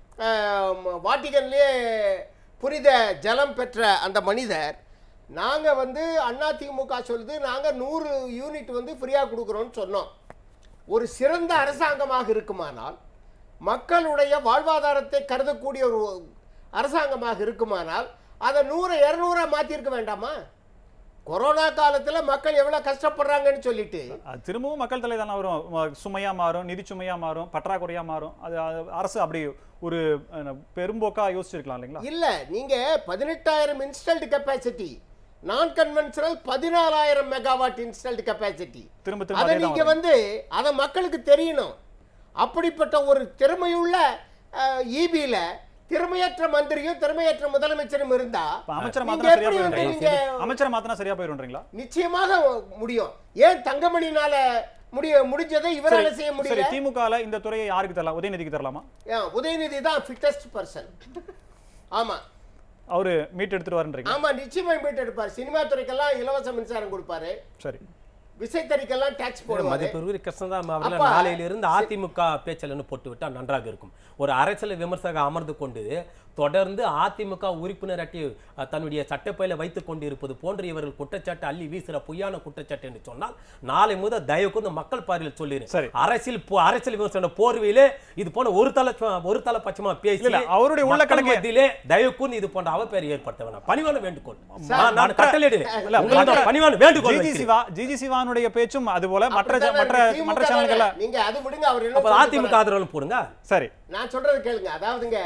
வாட்டிகன்லேயே புனித ஜலம் பெற்ற அந்த மனிதர், நாங்கள் வந்து அதிமுக சொல்லுது நாங்கள் நூறு யூனிட் வந்து ஃப்ரீயாக கொடுக்குறோன்னு சொன்னோம். ஒரு சிறந்த அரசாங்கமாக இருக்குமானால், மக்களுடைய வாழ்வாதாரத்தை கருதக்கூடிய ஒரு அரசாங்கமாக இருக்குமானால் அதை நூறு இரநூறா மாற்றிருக்க வேண்டாமா? கொரோனா காலத்துல மக்கள் எவ்வளவு கஷ்டப்படுறாங்கன்னு சொல்லிட்டு அது திரும்பவும் மக்கள் தலை தானே வரும். ம- சுமையா மாறும், நிதி சுமையா மாறும், பற்றாக்குறையா மாறும். அது அது அரசு அப்படி ஒரு அஹ், பெரும்போக்கா யோசிச்சிருக்கலாம் இல்லைங்களா? இல்ல நீங்க பதினெட்டாயிரம் இன்ஸ்டால்டு கெப்பாசிட்டி, நான் கன்வென்ஷனல் பதினாலாயிரம் மெகாவாட் இன்ஸ்டால்டு கெப்பாசிட்டி. திரும்ப திரும்ப அதை அதே தான் நீங்க வரும். வந்து அதை மக்களுக்கு தெரியணும். அப்படிப்பட்ட ஒரு திறமையுள்ள ஈபியில திறமையற்ற மந்திரியும் திறமையற்ற முதலமைச்சரும் இருந்தா இப்ப அமைச்சரை நீங்க மாத்தினா சரியா எப்படி வந்து போயிடும். நீங்க அமைச்சரை மாத்தினா சரியா போயிடும்ன்றீங்களா? நிச்சயமாக முடியும். ஏன் தங்கமணினால முடிய முடிஞ்சதை இவரால செய்ய சரி, முடியல? திமுகல இந்த துறையை யாருக்கு தரலாம்? உதயநிதிக்கு தரலாமா? ஏன், உதயநிதி தான் ஃபிட்டஸ்ட் பர்சன். ஆமா அவரு மீட் எடுத்துட்டு வரன்றீங்க? ஆமா நிச்சயமா மீட் எடுப்பார். சினிமா துறைக்கெல்லாம் இலவச மின்சாரம் கொடுப்பாரு, சரி. விசைத்தறிக்கெல்லாம் டாக்ஸ் போடுவாரு. மதிப்பிற்கு கிருஷ்ணதாஸ் அவர்கள் அப்பா, நாளையிலிருந்து அதிமுக பேச்சலன்னு போட்டு விட்டா நன்றாக இருக்கும். ஒரு அரசியல் விமர்சகர் அமர்ந்து கொண்டு தொடர்ந்து அதிமுக உறுப்பினர் அட்டி அஹ், தன்னுடைய சட்டப்பையில வைத்துக் கொண்டு இருப்பது போன்று இவர்கள் குற்றச்சாட்டு அள்ளி வீசுற பொய்யான குற்றச்சாட்டு என்று சொன்னால் நாளை முதல் தயவு கொண்டு மக்கள் பார்வையில் சரி. சொல்லிடு. அரசியல் போ- அரசியல் விமர்சன போர்வையிலே இது போன்ற ஒரு தலை ஒரு தலை பட்சமா பேசி இல்ல, அவருடைய உள்ள மக்கள் கணக்கு- மத்தியிலே தயவு கூர்ந்து இது போன்ற அவப்பெயர் ஏற்படுத்த வேணாம். பணிவான வேண்டுகோள். சார், நான் நான் கட்டளையிடு. இல்ல, உங்களுக்கு மற்ற- பணிவான வேண்டுகோள் ஜிஜி வைக்கிறேன். சிவா ஜிஜி சிவானுடைய பேச்சும் அது போல மற்ற ஜ- அப்படித்தான் மற்ற திமுக மற்ற தானே. சேனல்கள்ல நீங்க அது விடுங்க. அவர் என்ன அப்ப சொல்லிட்டு அதிமுக போறாரு? ஆதரவு போடுங்க. சரி. நான் சொல்றது கேளுங்க. அதாவதுங்க,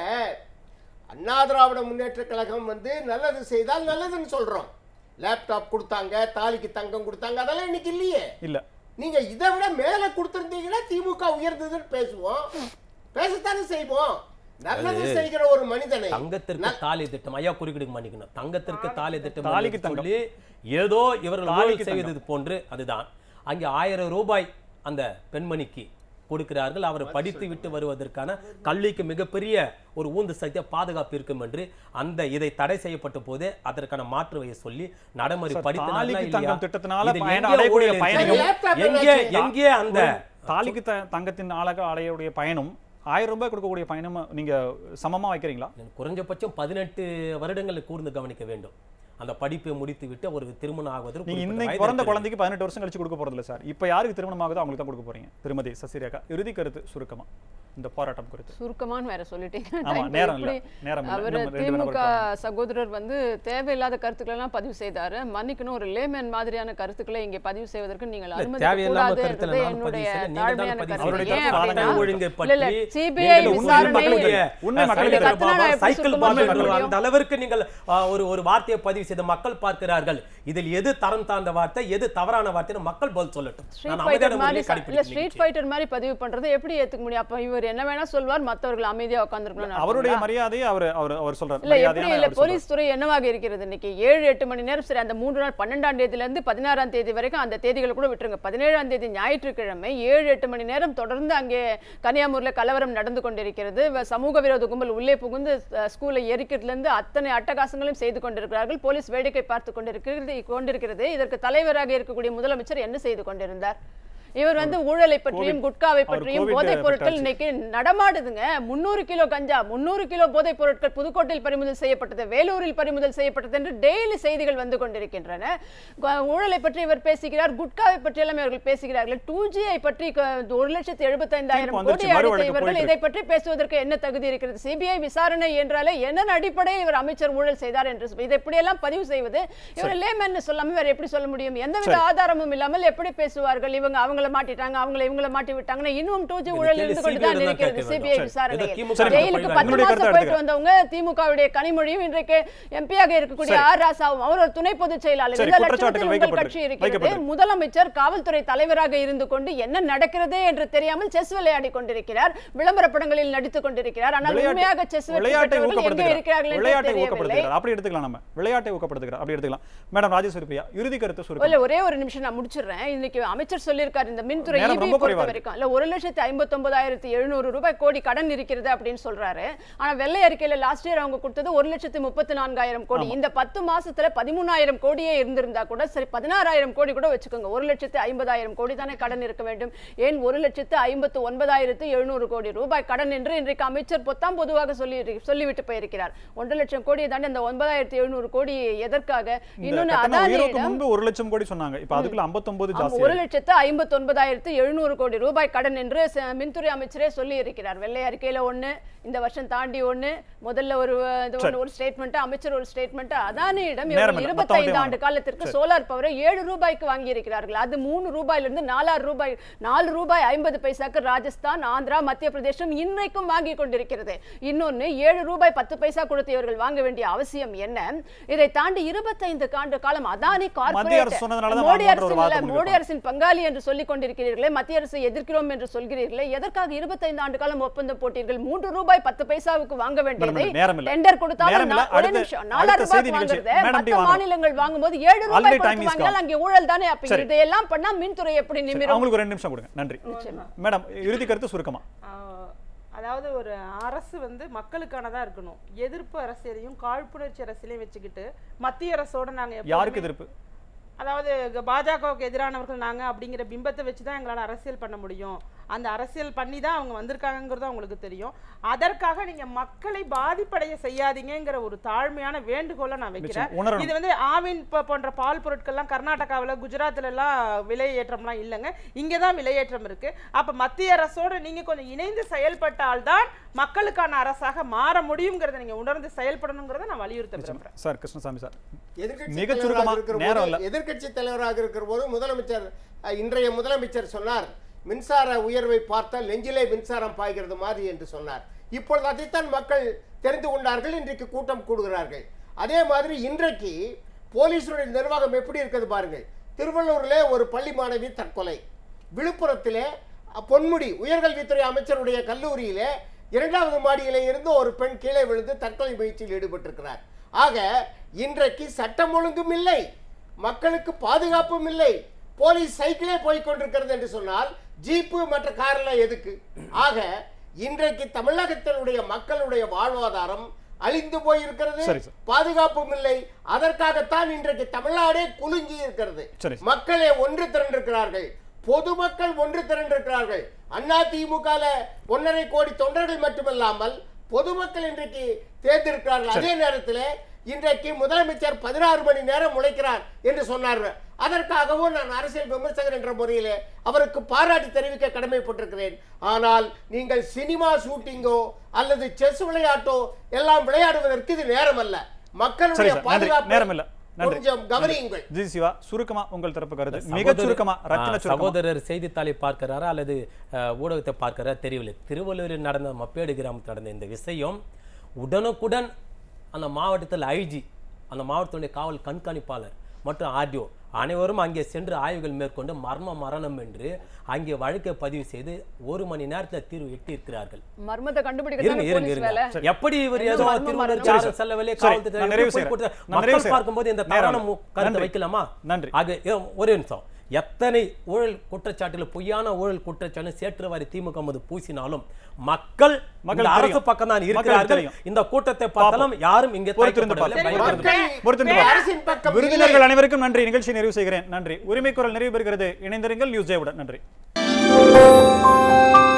அண்ணா திராவிட முன்னேற்ற கழகம் வந்து நல்லது செய்தால் நல்லதுன்னு சொல்றோம். லேப்டாப் கொடுத்தாங்க, தாலிக்கு தங்கம் கொடுத்தாங்க, அதெல்லாம் இன்னைக்கு இல்லையே. இல்ல, நீங்க இதை விட மேல கொடுத்திருந்தீங்கன்னா திமுக உயர்ந்ததுன்னு பேசுவோம், பேசத்தானே செய்வோம். நல்லது செய்கிற ஒரு மனிதனை தங்கத்திற்கு தாலி திட்டம் ஐயா குறுக்கிடுக்கு மன்னிக்கணும். தங்கத்திற்கு தாலி திட்டம் தாலிக்கு என்று தங்கம். சொல்லி ஏதோ இவர்கள் தாலிக்கு ஊழல் செய்வது போன்று அதுதான். அங்கே ஆயிரம் ரூபாய் அந்த பெண்மணிக்கு கொடுக்கிறார்கள். அவர் படித்து விட்டு வருவதற்கான கல்விக்கு மிகப்பெரிய ஒரு ஊந்து சக்திய பாதுகாப்பு இருக்கும் என்று அந்த இதை தடை செய்யப்பட்ட போதே அதற்கான மாற்று வகையை சொல்லி நடைமுறை சார், படித்து தாலிக்கு தங்கம் திட்டத்தினால இதில் பயன் எங்கே அடையக்கூடிய ஊழல் பயணிகள் இருக்கிறது? எங்கே எங்கே அந்த தாலிக்கு த- தங்கத்தின் ஆளக அடையக்கூடிய பயணம் ஆயிரம் ரூபாய் கொடுக்கக்கூடிய பயணம் நீங்க சமமா வைக்கிறீங்களா? குறைஞ்சபட்சம் பதினெட்டு வருடங்களை கூர்ந்து கவனிக்க வேண்டும். அந்த படிப்பை முடித்து விட்டு ஒரு திருமணம் ஆகுவதற்கு நீங்க குறிப்பிட்ட இன்னைக்கு வயது பிறந்த இருக்கிறது. குழந்தைக்கு பதினெட்டு வருஷம் கழிச்சு கொடுக்க போறது இல்ல சார். இப்ப யாருக்கு திருமணம் ஆகுதோ அவங்களுக்கு தான் கொடுக்க போறீங்க. திருமதி சசிரேகா, இறுதி கருத்து சுருக்கமா இந்த போராட்டம் குறித்து. சுருக்கமான்னு வேற சொல்லிட்டீங்க. ஆமா, Time நேரம் இல்ல. எப்படி? நேரம் இல்ல. அவர் இன்னும் ரெண்டு மணி திமுக நேரம் சகோதரர் வந்து தேவையில்லாத கருத்துக்களை எல்லாம் பதிவு செய்தாரு. மன்னிக்கணும், ஒரு லேமேன் மாதிரியான கருத்துக்களை இங்கே பதிவு செய்வதற்கு நீங்கள் அனுமதிக்க தேவையில்லாம கூடாது கருத்துல என்றது நான் என்னுடைய பதிவு செய்யல. நீங்க தான் தாழ்மையான பதிவு கருத்து. அவருடைய ஏன் கருத்து அப்படின்னா, வாதங்கள் ஒழுங்கை இல்ல, இல்ல, பற்றி சிபிஐ நீங்கள் உண்மை விசாரணை மக்களுடைய உண்மை மக்களுக்கு சைக்கிள் கத்துனா நான் பாபா, எப்படி சைக்கிள் சுத்தமா பாபா சொல்ல என்று முடியும்? அந்த அளவிற்கு நீங்கள் ஆ, ஒரு ஒரு வார்த்தையை பதிவு செய்த மக்கள் பார்க்கிறார்கள். இதில் எது தரம் தாழ்ந்த வார்த்தை, எது தவறான வார்த்தைன்னு மக்கள் பதில் சொல்லட்டும். ஸ்ட்ரீட் நான் ஃபைட்டர் அமைதியான மாதிரி முறையில் இல்ல கடைபிடிக்கிறேன். ஸ்ட்ரீட் ஃபைட்டர் மாதிரி பதிவு பண்றது எப்படி ஏத்துக்க முடியும்? அப்ப இவர் என்ன வேணா சொல்வார், மத்தவர்கள் அமைதியா உட்கார்ந்திருக்கணும். அவருடைய மரியாதையை அவர் அவர் அவர் சொல்றார். இல்ல எப்படி மரியாதையான இல்ல அவர் சொல்றார். போலீஸ் துறை என்னவாக இருக்கிறது இன்னைக்கு? ஏழு எட்டு மணி நேரம் சரி, அந்த மூன்று நாள் பன்னெண்டாம் தேதியில இருந்து பதினாறாம் தேதி வரைக்கும் அந்த தேதிகளை கூட விட்டுருங்க. பதினேழாம் தேதி ஞாயிற்றுக்கிழமை ஏழு எட்டு மணி நேரம் தொடர்ந்து அங்கே கன்னியாகுமரியில கலவரம் நடந்து கொண்டிருக்கிறது. வ- சமூக விரோத கும்பல் உள்ளே புகுந்து அஹ், ஸ்கூலை எரிக்கிறதுல இருந்து அத்தனை அட்டகாசங்களையும் செய்து கொண்டிருக்கிறார்கள். போலீஸ் வேடிக்கை பார்த்து கொண்டிருக்கிறது கொண்டிருக்கிறது இதற்கு தலைவராக இருக்கக்கூடிய முதலமைச்சர் என்ன செய்து கொண்டிருந்தார்? இவர் வந்து ஊழலை பற்றியும் கோவிட்- குட்காவை அவர் பற்றியும் கோவிட் போதைப் பொருட்கள் பட்டாச்சு. இன்னைக்கு நடமாடுதுங்க. முன்னூறு கிலோ கஞ்சா, முன்னூறு கிலோ போதைப் பொருட்கள் புதுக்கோட்டையில் பறிமுதல் செய்யப்பட்டது, வேலூரில் பறிமுதல் செய்யப்பட்டது என்று டெய்லி செய்திகள் வந்து கொண்டிருக்கின்றன. கு- ஊழலை பற்றி இவர் பேசுகிறார், குட்காவை பற்றி எல்லாம் இவர்கள் பேசுகிறார்கள். டூ ஜியை பற்றி க- ஒரு லட்சத்தி எழுபத்தைந்தாயிரம் தீர்ப்பு வந்துருச்சு, கோடி மறு அளித்த வழக்கு இவர்கள் போயிட்டு இதை பற்றி பேசுவதற்கு என்ன தகுதி இருக்கிறது? சிபிஐ விசாரணை என்றாலே என்ன அடிப்படையில் இவர் அமைச்சர் ஊழல் செய்தார் என்று இதை எப்படியெல்லாம் பதிவு செய்வது? இவர் லேமன் சொல்லாம வேற எப்படி சொல்ல முடியும்? எந்தவித ஆதாரமும் இல்லாமல் எப்படி பேசுவார்கள்? இவங்க அவங்கள மாட்டிட்டாங்க, அவங்கள இவங்கள மாட்டி விட்டாங்கன்னா இன்னும் டூ ஜி ஊழல் இருந்து கொண்டு தான் இருக்கிறது. சிபிஐ விசாரணையில் ஜெயிலுக்கு பத்து மாசம் போயிட்டு வந்தவங்க திமுகவுடைய கனிமொழியும் இன்றைக்கு எம்பியாக இருக்கக்கூடிய ஆர் ராசாவும் அவர் ஒரு துணை பொதுச் செயலாளர். சரி, இந்த குற்றச்சாட்டுகள் லட்சத்தில் உங்கள் கட்சி வைக்கப்பட்டிருக்கு. இருக்கிறது. வைக்கப்பட்டிருக்கு. முதலமைச்சர் காவல்துறை தலைவராக இருந்து கொண்டு என்ன நடக்கிறது என்று தெரியாமல் செஸ் விளையாடி கொண்டிருக்கிறார், விளம்பர படங்களில் நடித்துக் கொண்டிருக்கிறார். ஆனால் விளையாட்டு- உண்மையாக செஸ் விளையாட்டை எங்கே ஊக்கப்படுத்துகிறார். இருக்கிறார்கள் என்று விளையாட்டை தெரியவில்லை. ஊக்கப்படுத்துகிறார். அப்படி எடுத்துக்கலாம். நம்ம விளையாட்டை ஊக்கப்படுத்துகிறார், அப்படி எடுத்துக்கலாம். மேடம் ராஜேஸ்வரி பிரியா, இறுதி கருத்து சுருக்கம். இல்ல ஒரே ஒரு நிமிஷம் நான் முடிச்சிடுறேன். இன்னைக்கு அமைச்சர் சொல்லியிருக்காரு இந்த மின்துறை நேரம் ஈபி ரொம்ப பொறுத்த குறைவா வரைக்கும் இல்ல ஒரு லட்சத்தி ஐம்பத்தி ஒன்பதாயிரத்தி எழுநூறு ரூபாய் கோடி கடன் இருக்கிறது அப்படின்னு சொல்றாரு. ஆனா வெள்ளை அறிக்கையில லாஸ்ட் இயர் அவங்க கொடுத்தது ஒரு லட்சத்தி முப்பத்தி நான்காயிரம் கோடி. இந்த பத்து மாசத்துல பதிமூணாயிரம் கோடியே இருந்திருந்தா கூட சரி, பதினாறாயிரம் கோடி கூட வச்சுக்கோங்க. ஒரு லட்சத்தி ஐம்பதாயிரம் கோடி தானே கடன் இருக்க வேண்டும். ஏன் ஒரு லட்சத்து ஐம்பத்தி ஒன்பதாயிரத்து எழுநூறு கோடி ரூபாய் கடன் என்று இன்றைக்கு அமைச்சர் பொத்தாம் பொதுவாக சொல்லி சொல்லிவிட்டு போயிருக்கிறார். ஒன்றரை லட்சம் கோடியை தாண்டி அந்த ஒன்பதாயிரத்தி எழுநூறு கோடி எதற்காக? இன்னொன்னு கட்டண உயர்வுக்கு அதானியிடம் முன்பு ஒரு லட்சம் கோடி சொன்னாங்க. இப்ப அதுக்குள்ள ஐம்பத்தி ஒன்பது ஆமா, ஜாஸ்தி. ஒரு லட்சத்து ஐம்பத்தி ஒன்பதாயிரத்து எழுநூறு கோடி ரூபாய் கடன் என்று ச- மின்துறை அமைச்சரே சொல்லி இருக்கிறார். வெள்ளை அறிக்கையில ஒண்ணு, இந்த வருஷம் தாண்டி ஒண்ணு, முதல்ல ஒரு இது ஒண்ணு, ஒரு ஸ்டேட்மெண்ட், அமைச்சர் ஒரு ஸ்டேட்மெண்ட். அதானியிடம் நேரம் இல்லை. இருபத்தி ஐந்து ஆண்டு காலத்திற்கு சோலார் பவரை ஏழு ரூபாய்க்கு வாங்கி இருக்கிறார்கள். அது மூணு ரூபாயில இருந்து நாலாறு ரூபாய் நாலு ரூபாய் ஐம்பது பைசாக்கு ராஜஸ்தான், ஆந்திரா, மத்திய பிரதேசம் இன்றைக்கும் வாங்கி கொண்டிருக்கிறது. இன்னொன்னு ஏழு ரூபாய் பத்து பைசா கொடுத்து இவர்கள் வாங்க வேண்டிய அவசியம் என்ன? இதை தாண்டி இருபத்தைந்து ஆண்டு காலம் அதானி மத்திய அரசு சொன்னதுனால தான் மோடி வாங்குவோன்ற அரசு ஒரு இல்ல, வாதம் மோடி அரசின் பங்காளி என்று சொல்லிக் கொண்டிருக்கிறீர்களே, மத்திய அரசை எதிர்க்கிறோம் என்று சொல்கிறீர்களே, எதற்காக இருபத்தைந்து ஆண்டு காலம் ஒப்பந்தம் போட்டீர்கள்? மூன்று ரூபாய் பத்து பைசாவுக்கு வாங்க வேண்டியதை நேரம் இல்லை. டெண்டர் கொடுத்தாலும் நேரம் இல்லை. நா- ஒரே அடுத்த- நிமிஷம், நாலாயிரம் அடுத்த செய்தி ரூபாய்க்கு நிகழ்ச்சி. வாங்குறதை மேடம் டி மற்ற வாங்க. மாநிலங்கள் வாங்கும்போது ஏழு Already ரூபாய் time கொடுத்து is வாங்கினால் gone. அங்கே ஊழல் தானே. அப்ப சரி. இதையெல்லாம் பண்ணா மின்துறை எப்படி நிமிரும்? அவங்களுக்கு ஒரு ரெண்டு நிமிஷம் கொடுங்க. நன்றி மேடம். இறுதி கருத்து சுருக்கமா. ஆஹ் அதாவது ஒரு அரசு வந்து மக்களுக்கானதா இருக்கணும். எதிர்ப்பு அரசியலையும் காழ்ப்புணர்ச்சி அரசியலையும் வச்சுக்கிட்டு மத்திய அரசோட நாங்க எப்போதுமே- யாருக்கு எதிர்ப்பு? அதாவது பாஜகவுக்கு எதிரானவர்கள் நாங்க அப்படிங்கிற பிம்பத்தை வச்சு தான் எங்களால் அரசியல் பண்ண முடியும். அந்த அரசியல் பண்ணி தான் அவங்க வந்திருக்காங்கிறது அவங்களுக்கு தெரியும். அதற்காக நீங்க மக்களை பாதிப்படைய செய்யாதீங்கிற ஒரு தாழ்மையான வேண்டுகோளை நான் வைக்கிறேன். நிச்சயம், உணரணும். இது வந்து ஆவின் ப- போன்ற பால் பொருட்கள்லாம் கர்நாடகாவில் குஜராத்ல எல்லாம் விலையேற்றம்லாம் இல்லைங்க, இங்கே தான் விலையேற்றம் இருக்கு. அப்ப மத்திய அரசோட நீங்க கொஞ்சம் இணைந்து செயல்பட்டால்தான் மக்களுக்கான அரசாக மாற முடியுங்கிறத நீங்க உணர்ந்து செயல்படணுங்கிறத நான் வலியுறுத்த விரும்புறேன். சார் கிருஷ்ணசாமி சார் எதிர்க்கட்சி மிக தலைவராக சுருக்கமா, இருக்கிற நேரம் போது- இல்ல. எதிர்க்கட்சி தலைவராக இருக்கிற போது முதலமைச்சர் அஹ், இன்றைய முதலமைச்சர் சொன்னார், மின்சார உயர்வை பார்த்தால் நெஞ்சிலே மின்சாரம் பாய்கிறது மாதிரி என்று சொன்னார். இப்பொழுது அதைத்தான் மக்கள் தெரிந்து கொண்டார்கள். இன்றைக்கு கூட்டம் கூடுகிறார்கள். அதே மாதிரி இன்றைக்கு போலீசுடைய நிர்வாகம் எப்படி இருக்குது பாருங்கள். திருவள்ளூரிலே ஒரு பள்ளி மாணவி தற்கொலை, விழுப்புரத்திலே அஹ், பொன்முடி உயர்கல்வித்துறை அமைச்சருடைய கல்லூரியிலே இரண்டாவது மாடியிலே இருந்து ஒரு பெண் கீழே விழுந்து தற்கொலை முயற்சியில் ஈடுபட்டிருக்கிறார். ஆக இன்றைக்கு சட்டம் ஒழுங்கும் இல்லை, மக்களுக்கு பாதுகாப்பும் இல்லை. போலீஸ் சைக்கிளே போய் கொண்டிருக்கிறது என்று சொன்னால் ஜீப்பு மற்ற கார்ல எதுக்கு? ஆக இன்றைக்கு தமிழகத்தினுடைய மக்களுடைய வாழ்வாதாரம் அழிந்து போயிருக்கிறது, சரி சார். பாதுகாப்பும் இல்லை. அதற்காகத்தான் இன்றைக்கு தமிழ்நாடே குலுங்கி இருக்கிறது. சரி. மக்களே ஒன்று திரண்டிருக்கிறார்கள், பொதுமக்கள் ஒன்று திரண்டிருக்கிறார்கள். அதிமுக ஒன்றரை கோடி தொண்டர்கள் மட்டுமல்லாமல் பொதுமக்கள் இன்றைக்கு தேர்ந்தெடுக்கிறார்கள். அதே நேரத்தில் இன்றைக்கு முதலமைச்சர் பதினாறு மணி நேரம் உழைக்கிறார் என்று சொன்னார். அதற்காகவும் நான் அரசியல் விமர்சகர் என்ற முறையிலே அவருக்கு பாராட்டி தெரிவிக்க கடமைப்பட்டிருக்கிறேன். ஆனால் நீங்கள் சினிமா ஷூட்டிங்கோ அல்லது செஸ் விளையாட்டோ எல்லாம் விளையாடுவதற்கு இது நேரம் அல்ல. மக்களுடைய நேரம் இல்ல. நன்றி. கொஞ்சம் கவனியுங்கள். ஜி சிவா, சுருக்கமா உங்கள் தரப்பு கருத்து மிக சகோதரர் சுருக்கமா. ரத்தின சுருக்கமா. சகோதரர் செய்தித்தாளை பார்க்கிறாரா அல்லது அஹ், ஊடகத்தை பார்க்கிறாரா தெரியவில்லை. திருவள்ளூரில் நடந்த மப்பேடு கிராமத்தில் நடந்த இந்த விஷயம் உடனுக்குடன் அந்த மாவட்டத்தில் ஐஜி, அந்த மாவட்டத்துடைய காவல் கண்காணிப்பாளர் மற்றும் ஆர்டிஓ அனைவரும் அங்கே சென்று ஆய்வுகள் மேற்கொண்டு மர்ம மரணம் என்று அங்கே வழக்கை பதிவு செய்து ஒரு மணி நேரத்தில் தீர்வு எட்டி இருக்கிறார்கள். மர்மத்தை கண்டுபிடிக்க இருங்க இருங்க இருங்க எப்படி இவர் ஏதோ மர்மம் திருவள்ளூர் மரணம்? யாரும் செல்லவில்லை, சரி, காவல்துறை நான் நிறைவு எப்படி செய்றேன். கொடுத்த- நான் நிறைவு மக்கள் செய்றேன். பார்க்கும்போது இந்த நேரம் தவறான இல்லை. கருத்தை நன்றி. வைக்கலாமா? நன்றி. ஆக ஏ- ஒரே நிமிஷம். எத்தனை ஊழல் குற்றச்சாட்டுல பொய்யான ஊழல் குற்றச்சாட்டு சேற்றுவாரி திமுக மீது பூசினாலும் மக்கள் மக்கள் இந்த அரசு தெரியும். பக்கம் தான் மக்கள் இருக்கிறார்கள். தெரியும். இந்த கூட்டத்தை பார்த்தாலும் யாரும் இங்கே பொறுத்திருந்து தயக்கப்படவில்லை, பார்ப்போம். பயப்படவில்லை. மக்கள் பொறுத்திருந்து பார்ப்போம். அரசின் பக்கம் விருந்தினர்கள் இல்லை. அனைவருக்கும் நன்றி. நிகழ்ச்சி நிறைவு செய்கிறேன். நன்றி. உரிமை குரல் நிறைவு பெறுகிறது. இணைந்திருங்கள் நியூஸ் ஜெயவுடன். நன்றி.